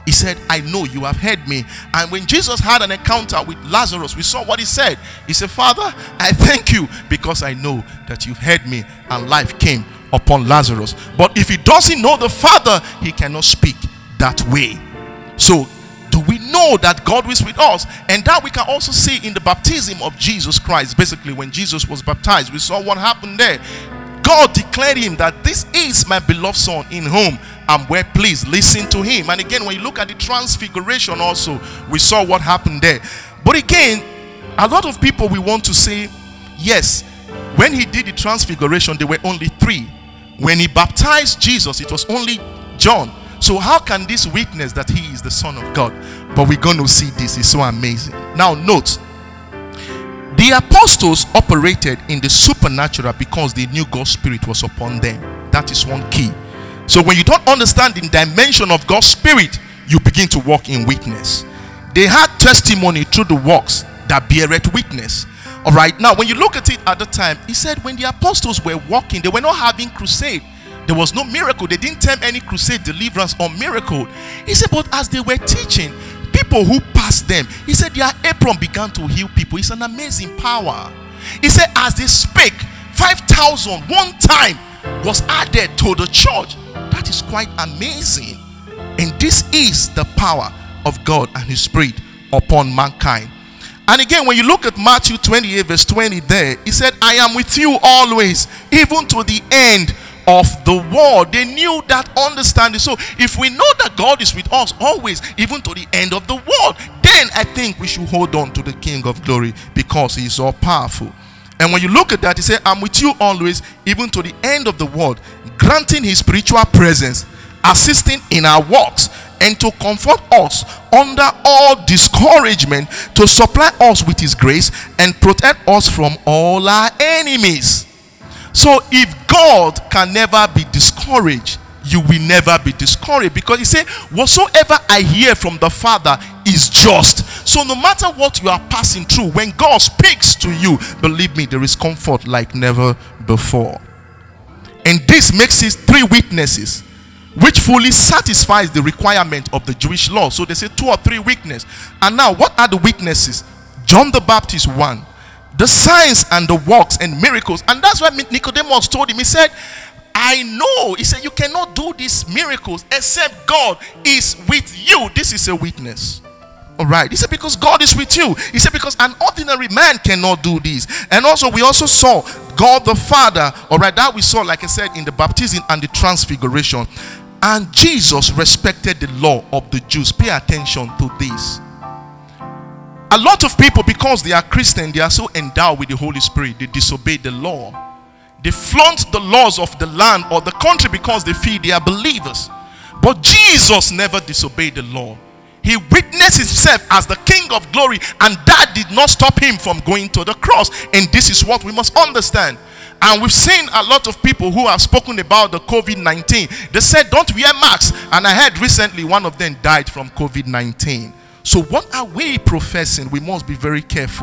he said, I know you have heard me. And when Jesus had an encounter with Lazarus, we saw what he said. He said, Father, I thank you because I know that you've heard me and life came upon Lazarus. But if he doesn't know the Father, he cannot speak that way. So do we know that God is with us? And that we can also see in the baptism of Jesus Christ. Basically, when Jesus was baptized, we saw what happened there. God declared him that this is my beloved son in whom I'm well pleased. Listen to him. And again, when you look at the transfiguration also, we saw what happened there. But again, a lot of people we want to say, yes, when he did the transfiguration, there were only three. When he baptized Jesus, it was only John. So how can this witness that he is the Son of God? But we're going to see this. It's so amazing. Now note, the apostles operated in the supernatural because they knew God's Spirit was upon them. That is one key. So when you don't understand the dimension of God's Spirit, you begin to walk in weakness. They had testimony through the works that beareth witness. All right. Now, when you look at it at the time, he said when the apostles were walking, they were not having crusade. There was no miracle. They didn't tell any crusade, deliverance, or miracle. He said, but as they were teaching, people who passed them, he said their apron began to heal people. It's an amazing power. He said as they spake, five thousand one time was added to the church. That is quite amazing. And this is the power of God and his Spirit upon mankind. And again, when you look at Matthew twenty-eight verse twenty there, he said, I am with you always, even to the end of the world. They knew that understanding. So if we know that God is with us always, even to the end of the world, then I think we should hold on to the King of Glory because he is all powerful. And when you look at that, he said, I'm with you always, even to the end of the world, granting his spiritual presence, assisting in our works, and to comfort us under all discouragement, to supply us with his grace and protect us from all our enemies. So if God can never be discouraged, you will never be discouraged, because he said whatsoever I hear from the Father is just. So no matter what you are passing through, when God speaks to you, believe me, there is comfort like never before. And this makes it three witnesses, which fully satisfies the requirement of the Jewish law. So they say two or three witnesses. And now what are the witnesses? John the Baptist, one. The signs and the works and miracles. And that's why Nicodemus told him, he said, I know, he said, you cannot do these miracles except God is with you. This is a witness. All right. He said, because God is with you. He said, because an ordinary man cannot do this. And also, we also saw God the Father. All right. That we saw, like I said, in the baptism and the transfiguration. And Jesus respected the law of the Jews. Pay attention to this. A lot of people, because they are Christian, they are so endowed with the Holy Spirit, they disobey the law. They flaunt the laws of the land or the country because they feel they are believers. But Jesus never disobeyed the law. He witnessed himself as the King of Glory, and that did not stop him from going to the cross. And this is what we must understand. And we've seen a lot of people who have spoken about the COVID nineteen. They said don't wear masks, and I heard recently one of them died from COVID nineteen. So what are we professing? We must be very careful.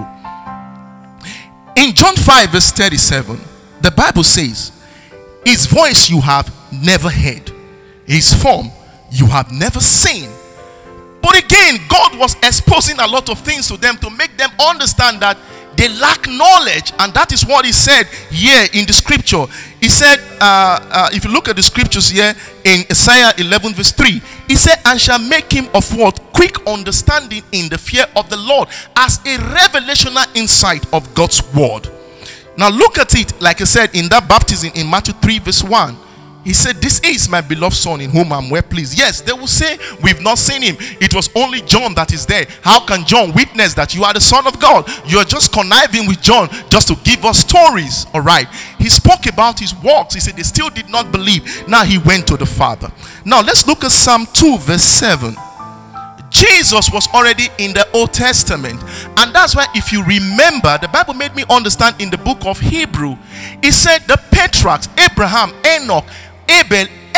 In John five verse thirty-seven, the Bible says, his voice you have never heard, his form you have never seen. But again, God was exposing a lot of things to them to make them understand that they lack knowledge. And that is what he said here in the scripture. He said, uh, uh, if you look at the scriptures here in Isaiah eleven verse three, he said, and shall make him of what? Quick understanding in the fear of the Lord, as a revelational insight of God's word. Now look at it, like I said, in that baptism in Matthew three verse one. He said, this is my beloved son in whom I'm well pleased. Yes, they will say, we've not seen him. It was only John that is there. How can John witness that you are the Son of God? You are just conniving with John just to give us stories. All right. He spoke about his works. He said they still did not believe. Now he went to the Father. Now let's look at Psalm two verse seven. Jesus was already in the Old Testament, and that's why, if you remember, the Bible made me understand in the book of Hebrew, it said the patriarchs, Abraham, Enoch, Abel,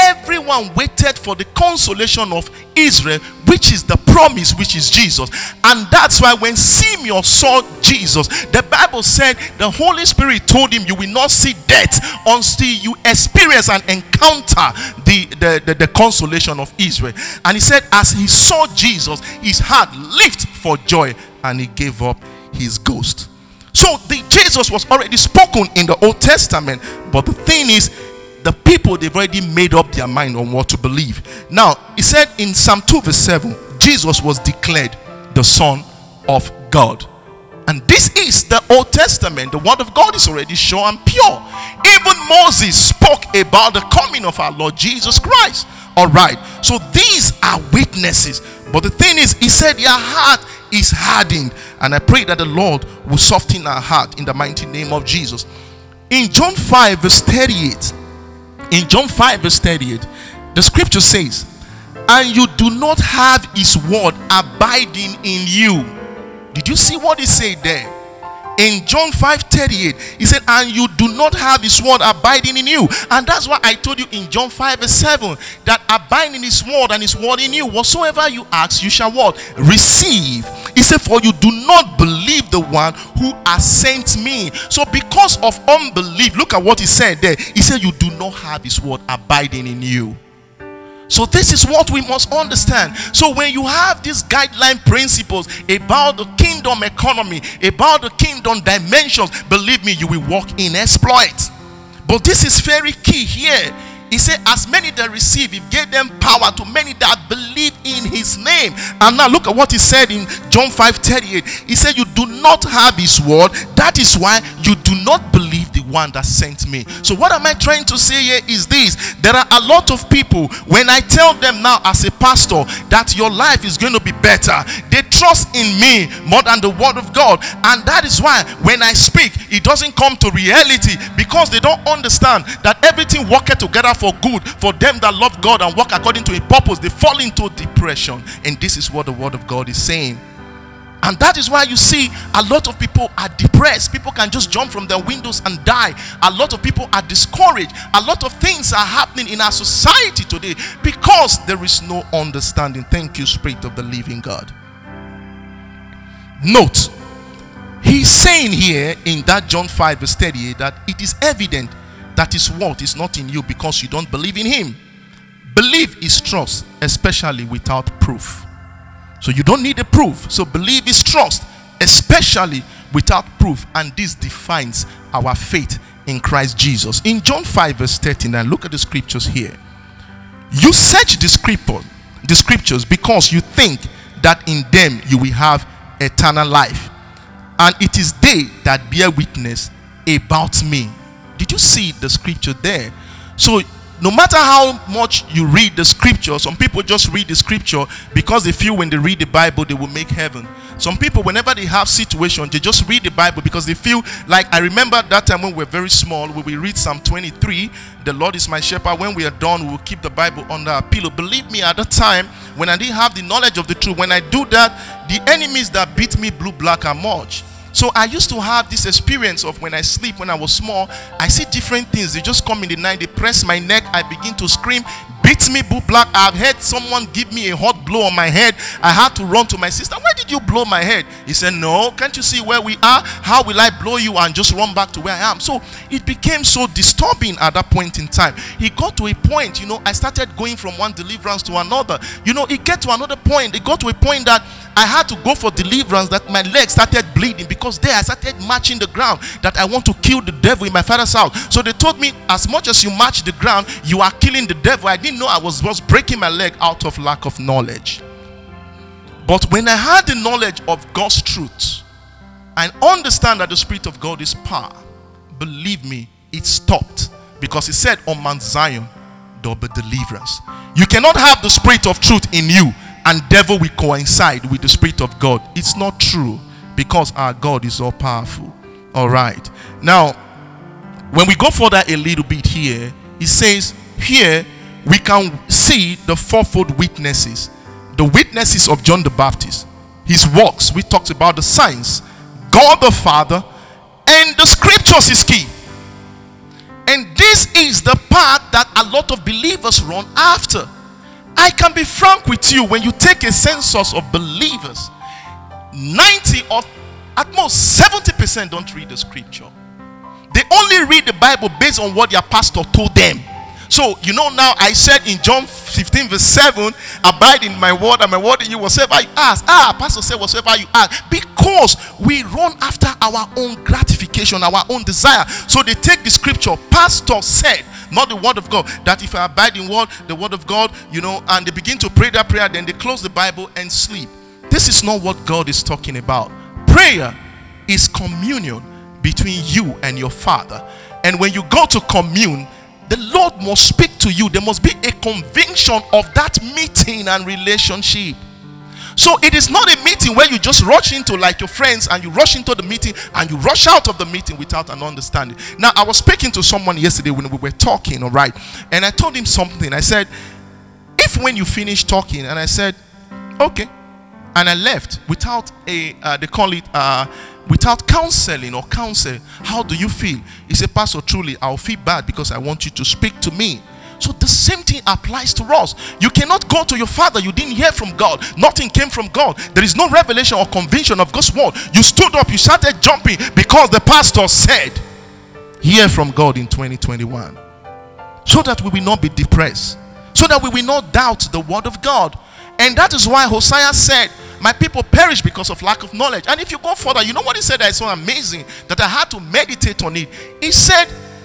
everyone waited for the consolation of Israel, which is the promise, which is Jesus. And that's why when Simeon saw Jesus, the Bible said the Holy Spirit told him, you will not see death until you experience and encounter the, the, the, the consolation of Israel. And he said, as he saw Jesus, his heart leaped for joy, and he gave up his ghost. So the Jesus was already spoken in the Old Testament, but the thing is, the people, they've already made up their mind on what to believe. Now, he said in Psalm two verse seven, Jesus was declared the Son of God. And this is the Old Testament. The word of God is already sure and pure. Even Moses spoke about the coming of our Lord Jesus Christ. All right. So these are witnesses. But the thing is, he said your heart is hardened. And I pray that the Lord will soften our heart in the mighty name of Jesus. In John five verse thirty-eight, in John five verse thirty-eight, the scripture says, and you do not have his word abiding in you. Did you see what he said there? In John five thirty-eight, he said, and you do not have his word abiding in you. And that's why I told you in John five verse seven, that abiding his word and his word in you, whatsoever you ask, you shall what? Receive. He said, for you do not believe the one who has sent me. So because of unbelief, look at what he said there. He said, you do not have his word abiding in you. So this is what we must understand. So when you have these guideline principles about the kingdom economy, about the kingdom dimensions, believe me, you will walk in exploit. But this is very key here. He said, as many that receive, he gave them power to many that believe in his name. And now look at what he said in John five thirty-eight. He said, you do not have his word. That is why you do not believe the one that sent me. So what am I trying to say here is this. There are a lot of people, when I tell them now as a pastor that your life is going to be better, they trust in me more than the word of God. And that is why when I speak, it doesn't come to reality, because they don't understand that everything worketh together for good for them that love God and work according to a purpose. They fall into depression, and this is what the word of God is saying. And that is why you see a lot of people are depressed. People can just jump from their windows and die. A lot of people are discouraged. A lot of things are happening in our society today because there is no understanding. Thank you, Spirit of the living God. Note, he's saying here in that John five verse thirty-eight that it is evident that his word is not in you because you don't believe in him. Belief is trust, especially without proof. So you don't need a proof. So believe is trust, especially without proof. And this defines our faith in Christ Jesus. In John five verse thirty-nine, look at the scriptures here. You search the scripture, the scriptures because you think that in them you will have eternal life. And it is they that bear witness about me. Did you see the scripture there? So no matter how much you read the scripture, some people just read the scripture because they feel when they read the Bible they will make heaven. Some people, whenever they have situations, they just read the Bible because they feel like, I remember that time when we were very small, when we read Psalm twenty-three, the Lord is my shepherd. When we are done, we will keep the Bible under our pillow. Believe me, at the time when I didn't have the knowledge of the truth, when I do that, the enemies that beat me blue, black and much. So I used to have this experience of when I sleep, when I was small, I see different things. They just come in the night, they press my neck, I begin to scream, beat me blue black. I've heard someone give me a hot blow on my head. I had to run to my sister. Where did you blow my head? He said, no, can't you see where we are? How will I blow you and just run back to where I am? So it became so disturbing at that point in time. It got to a point, you know, I started going from one deliverance to another. You know, it get to another point. It got to a point that I had to go for deliverance, that my legs started bleeding because there I started marching the ground, that I want to kill the devil in my father's house. So they told me, as much as you march the ground, you are killing the devil. I didn't know I was just breaking my leg out of lack of knowledge. But when I had the knowledge of God's truth and understand that the Spirit of God is power, believe me, it stopped. Because he said on Mount Zion, there will be deliverance. You cannot have the Spirit of truth in you and devil will coincide with the Spirit of God. It's not true, because our God is all powerful. All right. Now, when we go further a little bit here, it says here we can see the fourfold witnesses. The witnesses of John the Baptist, his works. We talked about the signs, God the Father, and the scriptures is key. And this is the path that a lot of believers run after. I can be frank with you, when you take a census of believers, ninety or at most seventy percent don't read the scripture. They only read the Bible based on what their pastor told them. So, you know, now I said in John fifteen verse seven, abide in my word and my word in you, whatsoever you ask. Ah, pastor said whatsoever you ask. Because we run after our own gratification, our own desire. So they take the scripture, pastor said, not the word of God, that if I abide in word, the word of God, you know, and they begin to pray that prayer, then they close the Bible and sleep. This is not what God is talking about. Prayer is communion between you and your Father. And when you go to commune, the Lord must speak to you. There must be a conviction of that meeting and relationship. So it is not a meeting where you just rush into like your friends, and you rush into the meeting and you rush out of the meeting without an understanding. Now, I was speaking to someone yesterday when we were talking, all right, and I told him something. I said, if when you finish talking, and I said, okay, and I left without a, uh, they call it, uh, without counseling or counsel, how do you feel? He said, Pastor, truly, I'll feel bad because I want you to speak to me. So the same thing applies to us. You cannot go to your father. You didn't hear from God. Nothing came from God. There is no revelation or conviction of God's word. You stood up, you started jumping because the pastor said. Hear from God in twenty twenty-one. So that we will not be depressed. So that we will not doubt the word of God. And that is why Hosea said, my people perish because of lack of knowledge. And if you go further, you know what he said that is so amazing that I had to meditate on it. He said,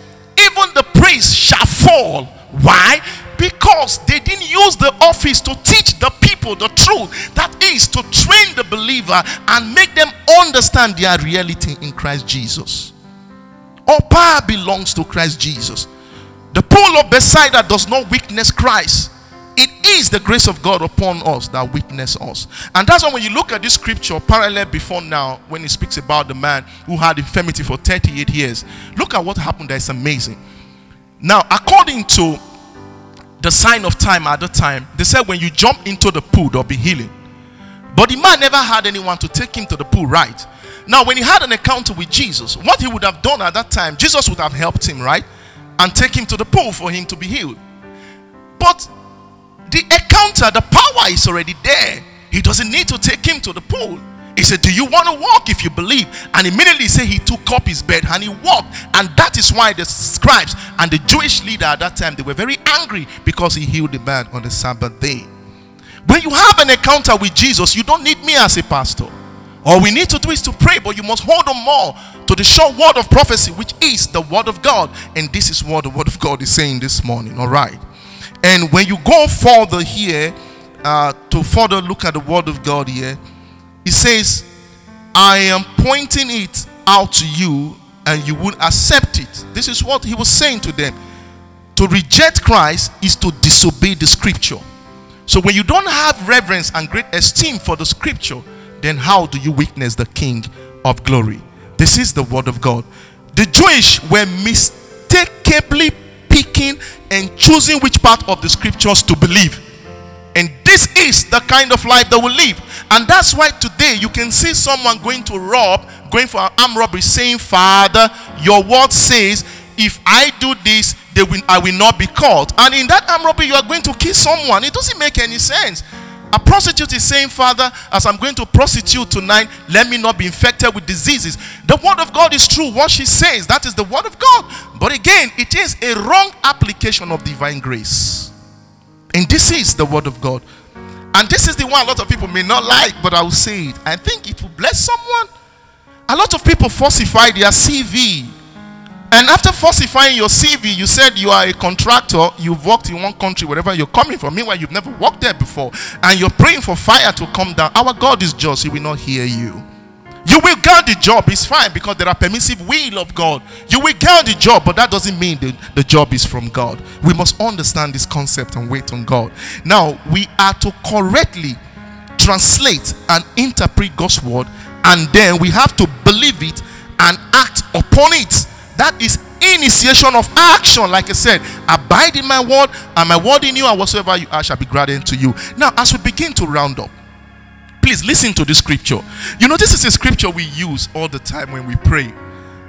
even the priest shall fall. Why? Because they didn't use the office to teach the people the truth. That is, to train the believer and make them understand their reality in Christ Jesus. All power belongs to Christ Jesus. The pool of Bethesda does not witness Christ. It is the grace of God upon us that witness us. And that's why when you look at this scripture parallel before now, when it speaks about the man who had infirmity for thirty-eight years, look at what happened there. It's amazing. Now, according to the sign of time at the time, they said when you jump into the pool, there'll be healing. But the man never had anyone to take him to the pool, right? Now, when he had an encounter with Jesus, what he would have done at that time, Jesus would have helped him, right? And take him to the pool for him to be healed. But the encounter, the power is already there. He doesn't need to take him to the pool. He said, do you want to walk if you believe? And immediately he said he took up his bed and he walked. And that is why the scribes and the Jewish leader at that time, they were very angry because he healed the man on the Sabbath day. When you have an encounter with Jesus, you don't need me as a pastor. All we need to do is to pray, but you must hold on more to the sure word of prophecy, which is the word of God. And this is what the word of God is saying this morning. All right. And when you go further here, uh, to further look at the word of God here, it says, I am pointing it out to you and you won't accept it. This is what he was saying to them. To reject Christ is to disobey the scripture. So when you don't have reverence and great esteem for the scripture, then how do you witness the King of glory? This is the word of God. The Jewish were mistakenly picking and choosing which part of the scriptures to believe. And this is the kind of life that we live. And that's why today you can see someone going to rob, going for an armed robbery, saying, Father, your word says, if I do this, they will, I will not be caught. And in that armed robbery, you are going to kill someone. It doesn't make any sense. A prostitute is saying, Father, as I'm going to prostitute tonight, let me not be infected with diseases. The word of God is true. What she says, that is the word of God. But again, it is a wrong application of divine grace. And this is the word of God. And this is the one a lot of people may not like, but I will say it. I think it will bless someone. A lot of people falsify their C V. And after falsifying your C V, you said you are a contractor, you've worked in one country, wherever you're coming from. Meanwhile, you've never worked there before. And you're praying for fire to come down. Our God is just, he will not hear you. You will get the job, it's fine, because there are permissive will of God. You will get the job, but that doesn't mean the, the job is from God. We must understand this concept and wait on God. Now, we are to correctly translate and interpret God's word, and then we have to believe it and act upon it. That is initiation of action. Like I said, abide in my word, and my word in you, and whatsoever you ask shall be granted to you. Now, as we begin to round up, please listen to this scripture. You know, this is a scripture we use all the time when we pray.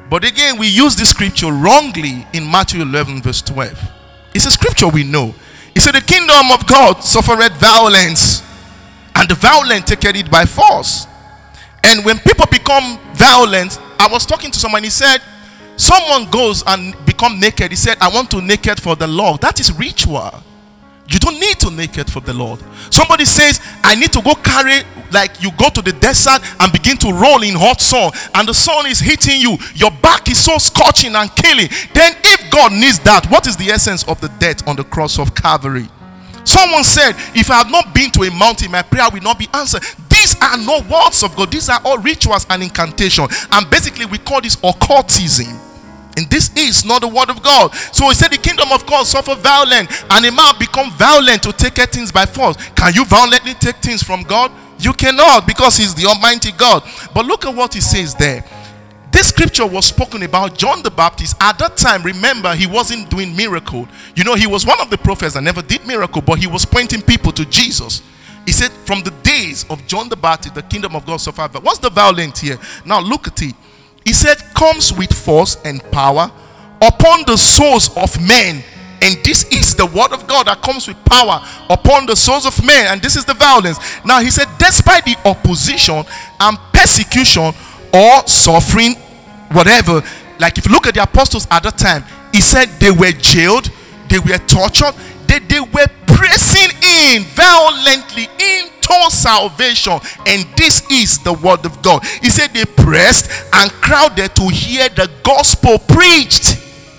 But again, we use this scripture wrongly in Matthew eleven verse twelve. It's a scripture we know. It said, the kingdom of God suffereth violence, and the violent taketh it by force. And when people become violent, I was talking to someone, he said, someone goes and become naked. He said, I want to naked for the Lord. That is ritual. You don't need to naked for the Lord. Somebody says, I need to go carry, like you go to the desert and begin to roll in hot sun, and the sun is hitting you, your back is so scorching and killing. Then if God needs that, what is the essence of the death on the cross of Calvary? Someone said, if I have not been to a mountain, my prayer will not be answered. These are no words of God. These are all rituals and incantation. And basically we call this occultism. And this is not the word of God. So he said the kingdom of God suffer violence, and a man become violent to take things by force. Can you violently take things from God? You cannot, because he's the Almighty God. But look at what he says there. This scripture was spoken about John the Baptist. At that time, remember, he wasn't doing miracle. You know, he was one of the prophets that never did miracle, but he was pointing people to Jesus. He said, from the days of John the Baptist, the kingdom of God suffered violence. What's the violence here? Now look at it. He said, comes with force and power upon the souls of men. And this is the word of God that comes with power upon the souls of men. And this is the violence. Now he said, despite the opposition and persecution or suffering, whatever. Like if you look at the apostles at that time, he said they were jailed, they were tortured, they, they were pressing in violently into salvation. And this is the word of God. He said they pressed and crowded to hear the gospel preached.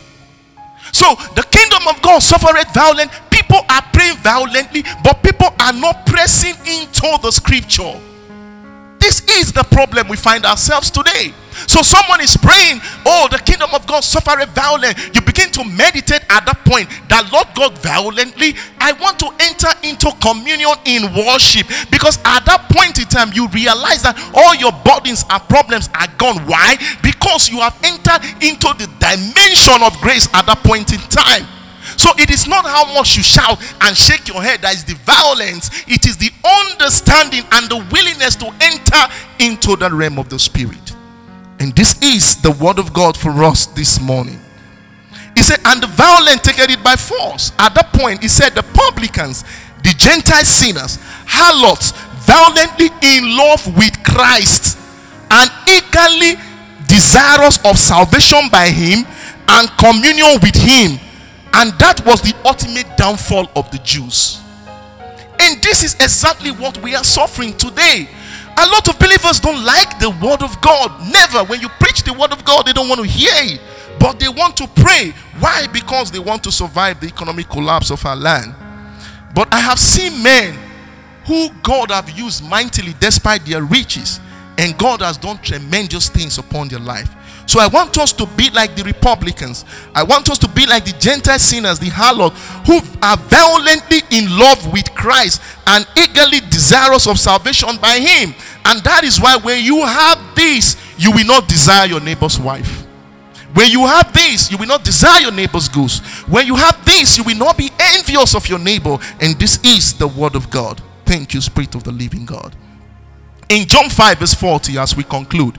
So the kingdom of God suffereth violence. People are praying violently, but people are not pressing into the scripture. This is the problem we find ourselves today. So someone is praying, oh, the kingdom of God suffereth violence. You begin to meditate at that point that, Lord God, violently, I want to enter into communion in worship. Because at that point in time, you realize that all your burdens and problems are gone. Why? Because you have entered into the dimension of grace at that point in time. So it is not how much you shout and shake your head that is the violence. It is the understanding and the willingness to enter into the realm of the spirit. And this is the word of God for us this morning. He said, and the violent taketh it by force. At that point, he said, the publicans, the Gentile sinners, harlots, violently in love with Christ, and eagerly desirous of salvation by him and communion with him. And that was the ultimate downfall of the Jews. And this is exactly what we are suffering today. A lot of believers don't like the word of God. Never. When you preach the word of God, they don't want to hear it. But they want to pray. Why? Because they want to survive the economic collapse of our land. But I have seen men who God have used mightily despite their riches. And God has done tremendous things upon their life. So I want us to be like the Republicans. I want us to be like the Gentile sinners, the harlot, who are violently in love with Christ and eagerly desirous of salvation by him. And that is why when you have this, you will not desire your neighbor's wife. When you have this, you will not desire your neighbor's goose. When you have this, you will not be envious of your neighbor. And this is the word of God. Thank you, Spirit of the living God. In John five verse forty, as we conclude,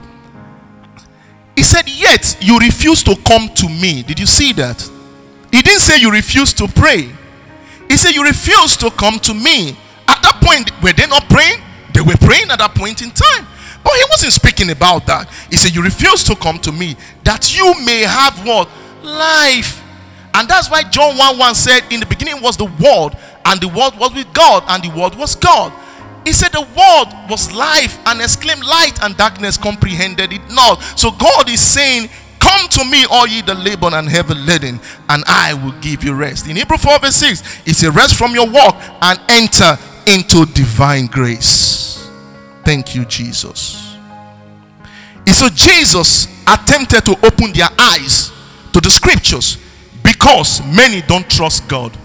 he said, yet you refuse to come to me. Did you see that? He didn't say you refuse to pray. He said you refuse to come to me. At that point, were they not praying? They were praying at that point in time. But he wasn't speaking about that. He said you refuse to come to me that you may have what? Life. And that's why John one one said, in the beginning was the word, and the word was with God, and the word was God. He said the word was life, and exclaimed light, and darkness comprehended it not. So God is saying, come to me, all ye that labor and heavy laden, and I will give you rest. In Hebrews four verse six, it says, rest from your work and enter into divine grace. Thank you, Jesus. And so Jesus attempted to open their eyes to the scriptures because many don't trust God.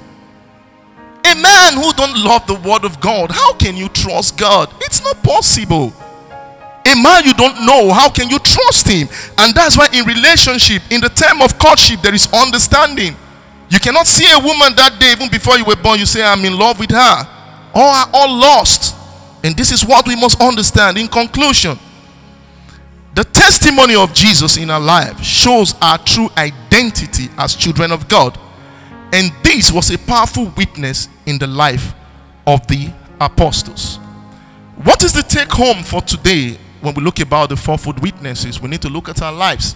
A man who don't love the word of God, how can you trust God? It's not possible. A man you don't know, how can you trust him? And that's why in relationship, in the time of courtship, there is understanding. You cannot see a woman that day, even before you were born, you say, I'm in love with her. All are all lost. And this is what we must understand in conclusion. The testimony of Jesus in our life shows our true identity as children of God. And this was a powerful witness in the life of the apostles. What is the take home for today when we look about the fourfold witnesses? We need to look at our lives.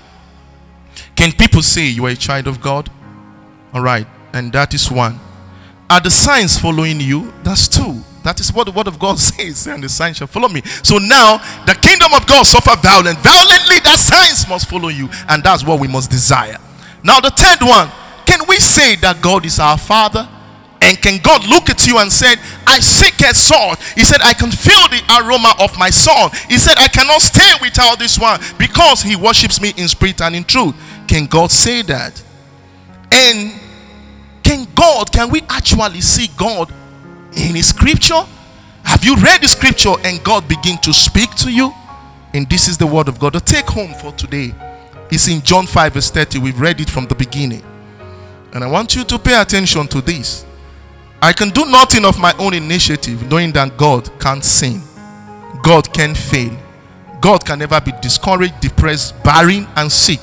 Can people say you are a child of God? All right, and that is one. Are the signs following you? That's two. That is what the word of God says, and the signs shall follow me. So now the kingdom of God suffer violence. Violently, that signs must follow you, and that's what we must desire. Now the third one, can we say that God is our Father? And can God look at you and say, I seek a sword? He said, I can feel the aroma of my son. He said, I cannot stay without this one because he worships me in spirit and in truth. Can God say that? And can God, can we actually see God in his scripture? Have you read the scripture and God begin to speak to you? And this is the word of God. The take home for today is in John five verse thirty. We've read it from the beginning. And I want you to pay attention to this. I can do nothing of my own initiative, knowing that God can't sin. God can fail. God can never be discouraged, depressed, barren, and sick.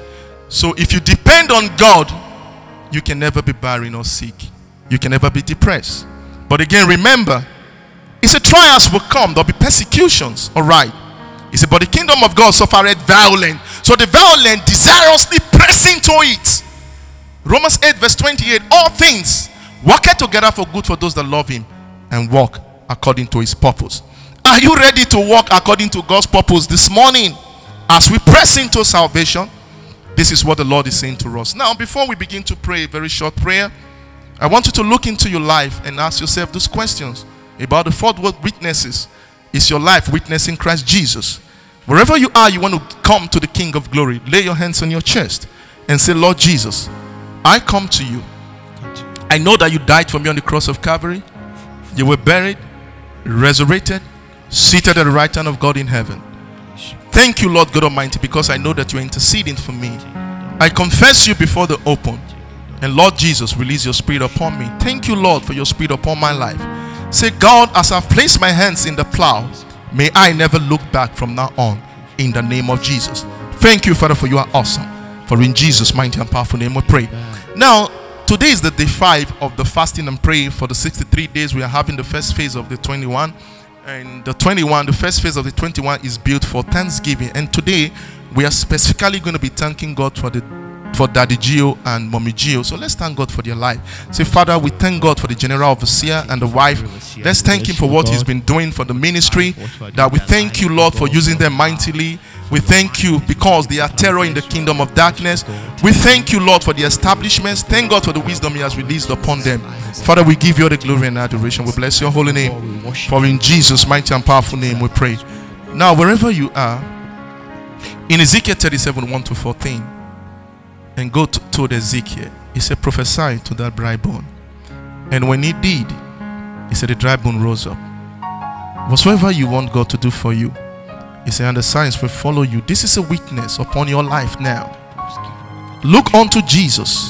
So if you depend on God, you can never be barren or sick. You can never be depressed. But again, remember, he said trials will come. There'll be persecutions. All right. He said, but the kingdom of God suffereth violence. So the violent desiriously press into it. Romans eight verse twenty-eight. All things work together for good for those that love him and walk according to his purpose. Are you ready to walk according to God's purpose this morning? As we press into salvation, this is what the Lord is saying to us. Now, before we begin to pray a very short prayer, I want you to look into your life and ask yourself those questions about the fourth word witnesses. Is your life witnessing Christ Jesus? Wherever you are, you want to come to the King of Glory. Lay your hands on your chest and say, Lord Jesus, I come to you. I know that you died for me on the cross of Calvary. You were buried, resurrected, seated at the right hand of God in heaven. Thank you, Lord God Almighty, because I know that you are interceding for me. I confess you before the open. And Lord Jesus, release your spirit upon me. Thank you, Lord, for your spirit upon my life. Say, God, as I've placed my hands in the plow, may I never look back from now on, in the name of Jesus. Thank you, Father, for you are awesome. For in Jesus' mighty and powerful name we pray. Now, today is the day five of the fasting and praying for the sixty-three days. We are having the first phase of the twenty-one. And the twenty-one, the first phase of the twenty-one is built for Thanksgiving. And today, we are specifically going to be thanking God for the for Daddy Gio and Mommy Gio. So let's thank God for their life. Say, Father, we thank God for the general overseer and the wife. Let's thank him for what he's been doing for the ministry. That we thank you, Lord, for using them mightily. We thank you because they are terror in the kingdom of darkness. We thank you, Lord, for the establishments. Thank God for the wisdom he has released upon them. Father, we give you all the glory and adoration. We bless your holy name. For in Jesus' mighty and powerful name we pray. Now, wherever you are, in Ezekiel thirty-seven, one to fourteen, and go to, to Ezekiel, he said, prophesy to that dry bone. And when he did, he said, the dry bone rose up. Whatsoever you want God to do for you, he said, and the signs will follow you. This is a witness upon your life now. Look unto Jesus.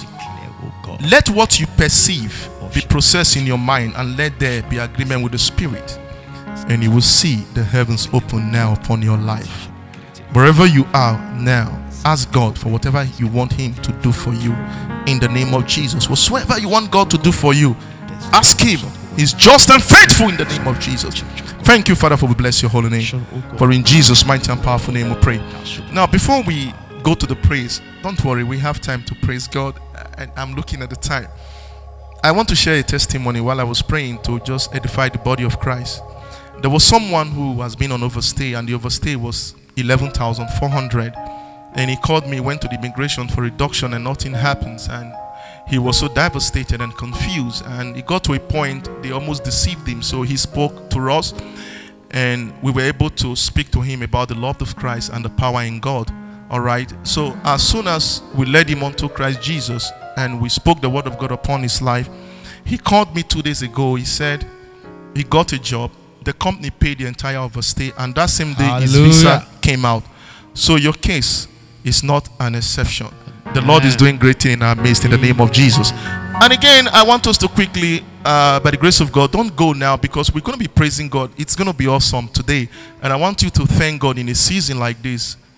Let what you perceive be processed in your mind, and let there be agreement with the Spirit. And you will see the heavens open now upon your life. Wherever you are now, ask God for whatever you want him to do for you in the name of Jesus. Whatsoever you want God to do for you, ask him. He's just and faithful in the name of Jesus. Thank you, Father, for we bless your holy name. For in Jesus' mighty and powerful name we pray. Now, before we go to the praise, don't worry, we have time to praise God. And I'm looking at the time. I want to share a testimony while I was praying to just edify the body of Christ. There was someone who has been on overstay, and the overstay was eleven thousand four hundred. And he called me, went to the immigration for reduction, and nothing happens. And he was so devastated and confused. And he got to a point, they almost deceived him. So he spoke to us, and we were able to speak to him about the love of Christ and the power in God. All right. So as soon as we led him onto Christ Jesus, and we spoke the word of God upon his life, he called me two days ago. He said he got a job. The company paid the entire overstay, and that same day his visa came out. So your case is not an exception. The Lord is doing great things in our midst in the name of Jesus. And again, I want us to quickly, uh, by the grace of God, don't go now, because we're going to be praising God. It's going to be awesome today. And I want you to thank God in a season like this.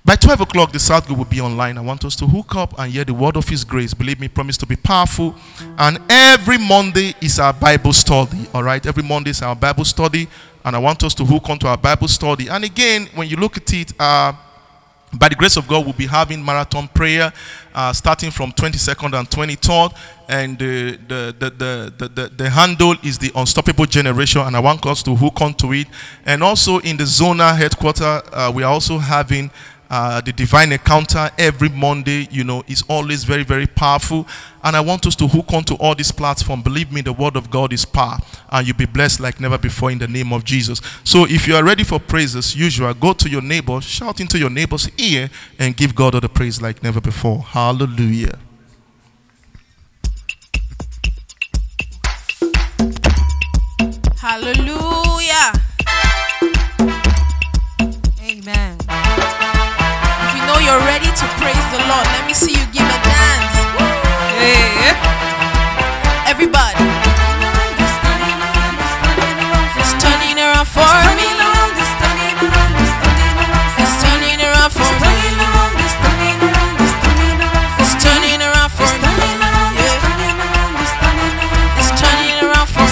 By twelve o'clock, the South Group will be online. I want us to hook up and hear the word of His grace. Believe me, promise to be powerful. And every Monday is our Bible study. All right, every Monday is our Bible study. And I want us to hook onto our Bible study. And again, when you look at it, uh, by the grace of God, we'll be having marathon prayer uh, starting from twenty-second and twenty-third. And the, the, the, the, the, the, the handle is the Unstoppable Generation. And I want us to hook onto it. And also in the Zona headquarters, uh, we are also having Uh, the divine encounter every Monday. You know, is always very, very powerful. And I want us to hook on to all these platforms. Believe me, the word of God is power. And you'll be blessed like never before in the name of Jesus. So if you are ready for praise as usual, go to your neighbor, shout into your neighbor's ear, and give God all the praise like never before. Hallelujah. Hallelujah. Amen. You're ready to praise the Lord. Let me see you give a dance. Hey. Everybody. It's turning around for me. It's turning around for me. It's turning around for me. It's turning around for me.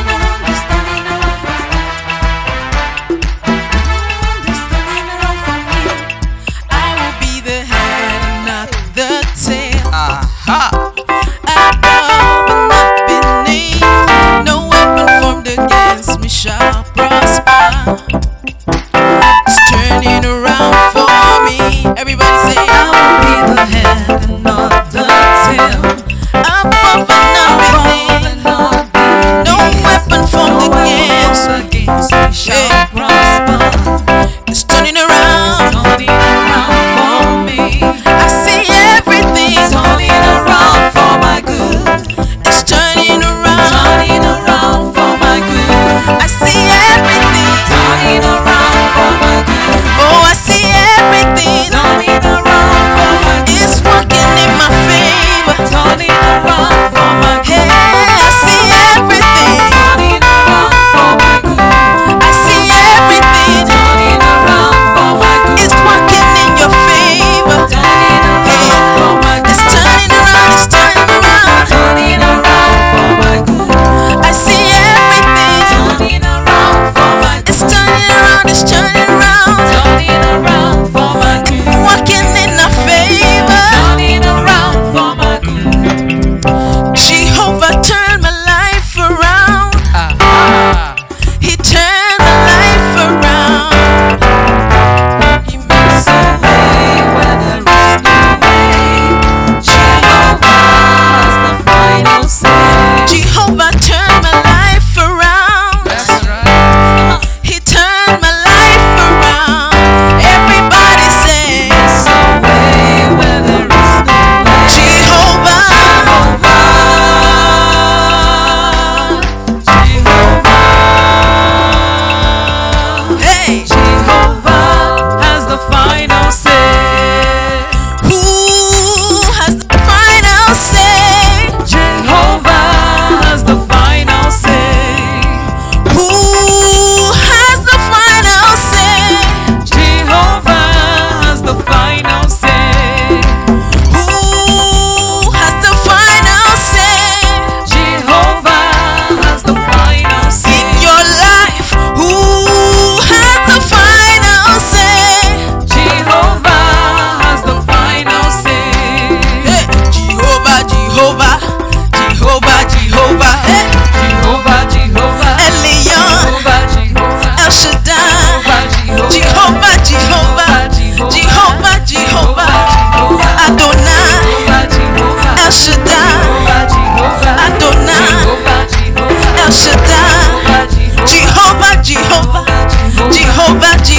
Shall prosper. It's turning around for me. Everybody say, I will be the head and not the tail. Above and not beneath. No weapon formed against me shall prosper. It's turning around. Turning around for me. I see everything turning around for my good. It's turning around. Turning around for my good. I see everything turning around for my good. Oh, I see everything turning around for my good. It's working in my favor. Turning around for my good. Hey, I see everything turning around for my good. I see everything turning around for my good. It's working in your favor. Turning around for my good. It's turning around. It's turning around. Turning around for my good. I see everything turning around for my good. It's turning around, it's turning around. Turning around for my good. Working in our favor. Turning around for my good. Jehovah turned my life around. Uh-huh. He turned my life around. He makes a way where there is no way. Jehovah's the final say. Jehovah turned my life around. That's right. He turned my life around. Everybody say, it's a way where there is no way. Jehovah, Jehovah, hey, Jehovah has the final say. Who has the final say? Jehovah has the final say. Who has the final say? Jehovah has the final say. Who has the final say? Jehovah has the final say. In your life, who has the final say? Jehovah has the final say. Hey, Jehovah, Jehovah, Jehovah, Jehovah, hey. Jehovah, Jehovah, Elion, Jehovah, Jehovah, El Shaddai, Jehovah, Jehovah, Jehovah, Jehovah, Adonai, El Shaddai, Adonai, El Shaddai, Jehovah, Jehovah, Jehovah, Jehovah.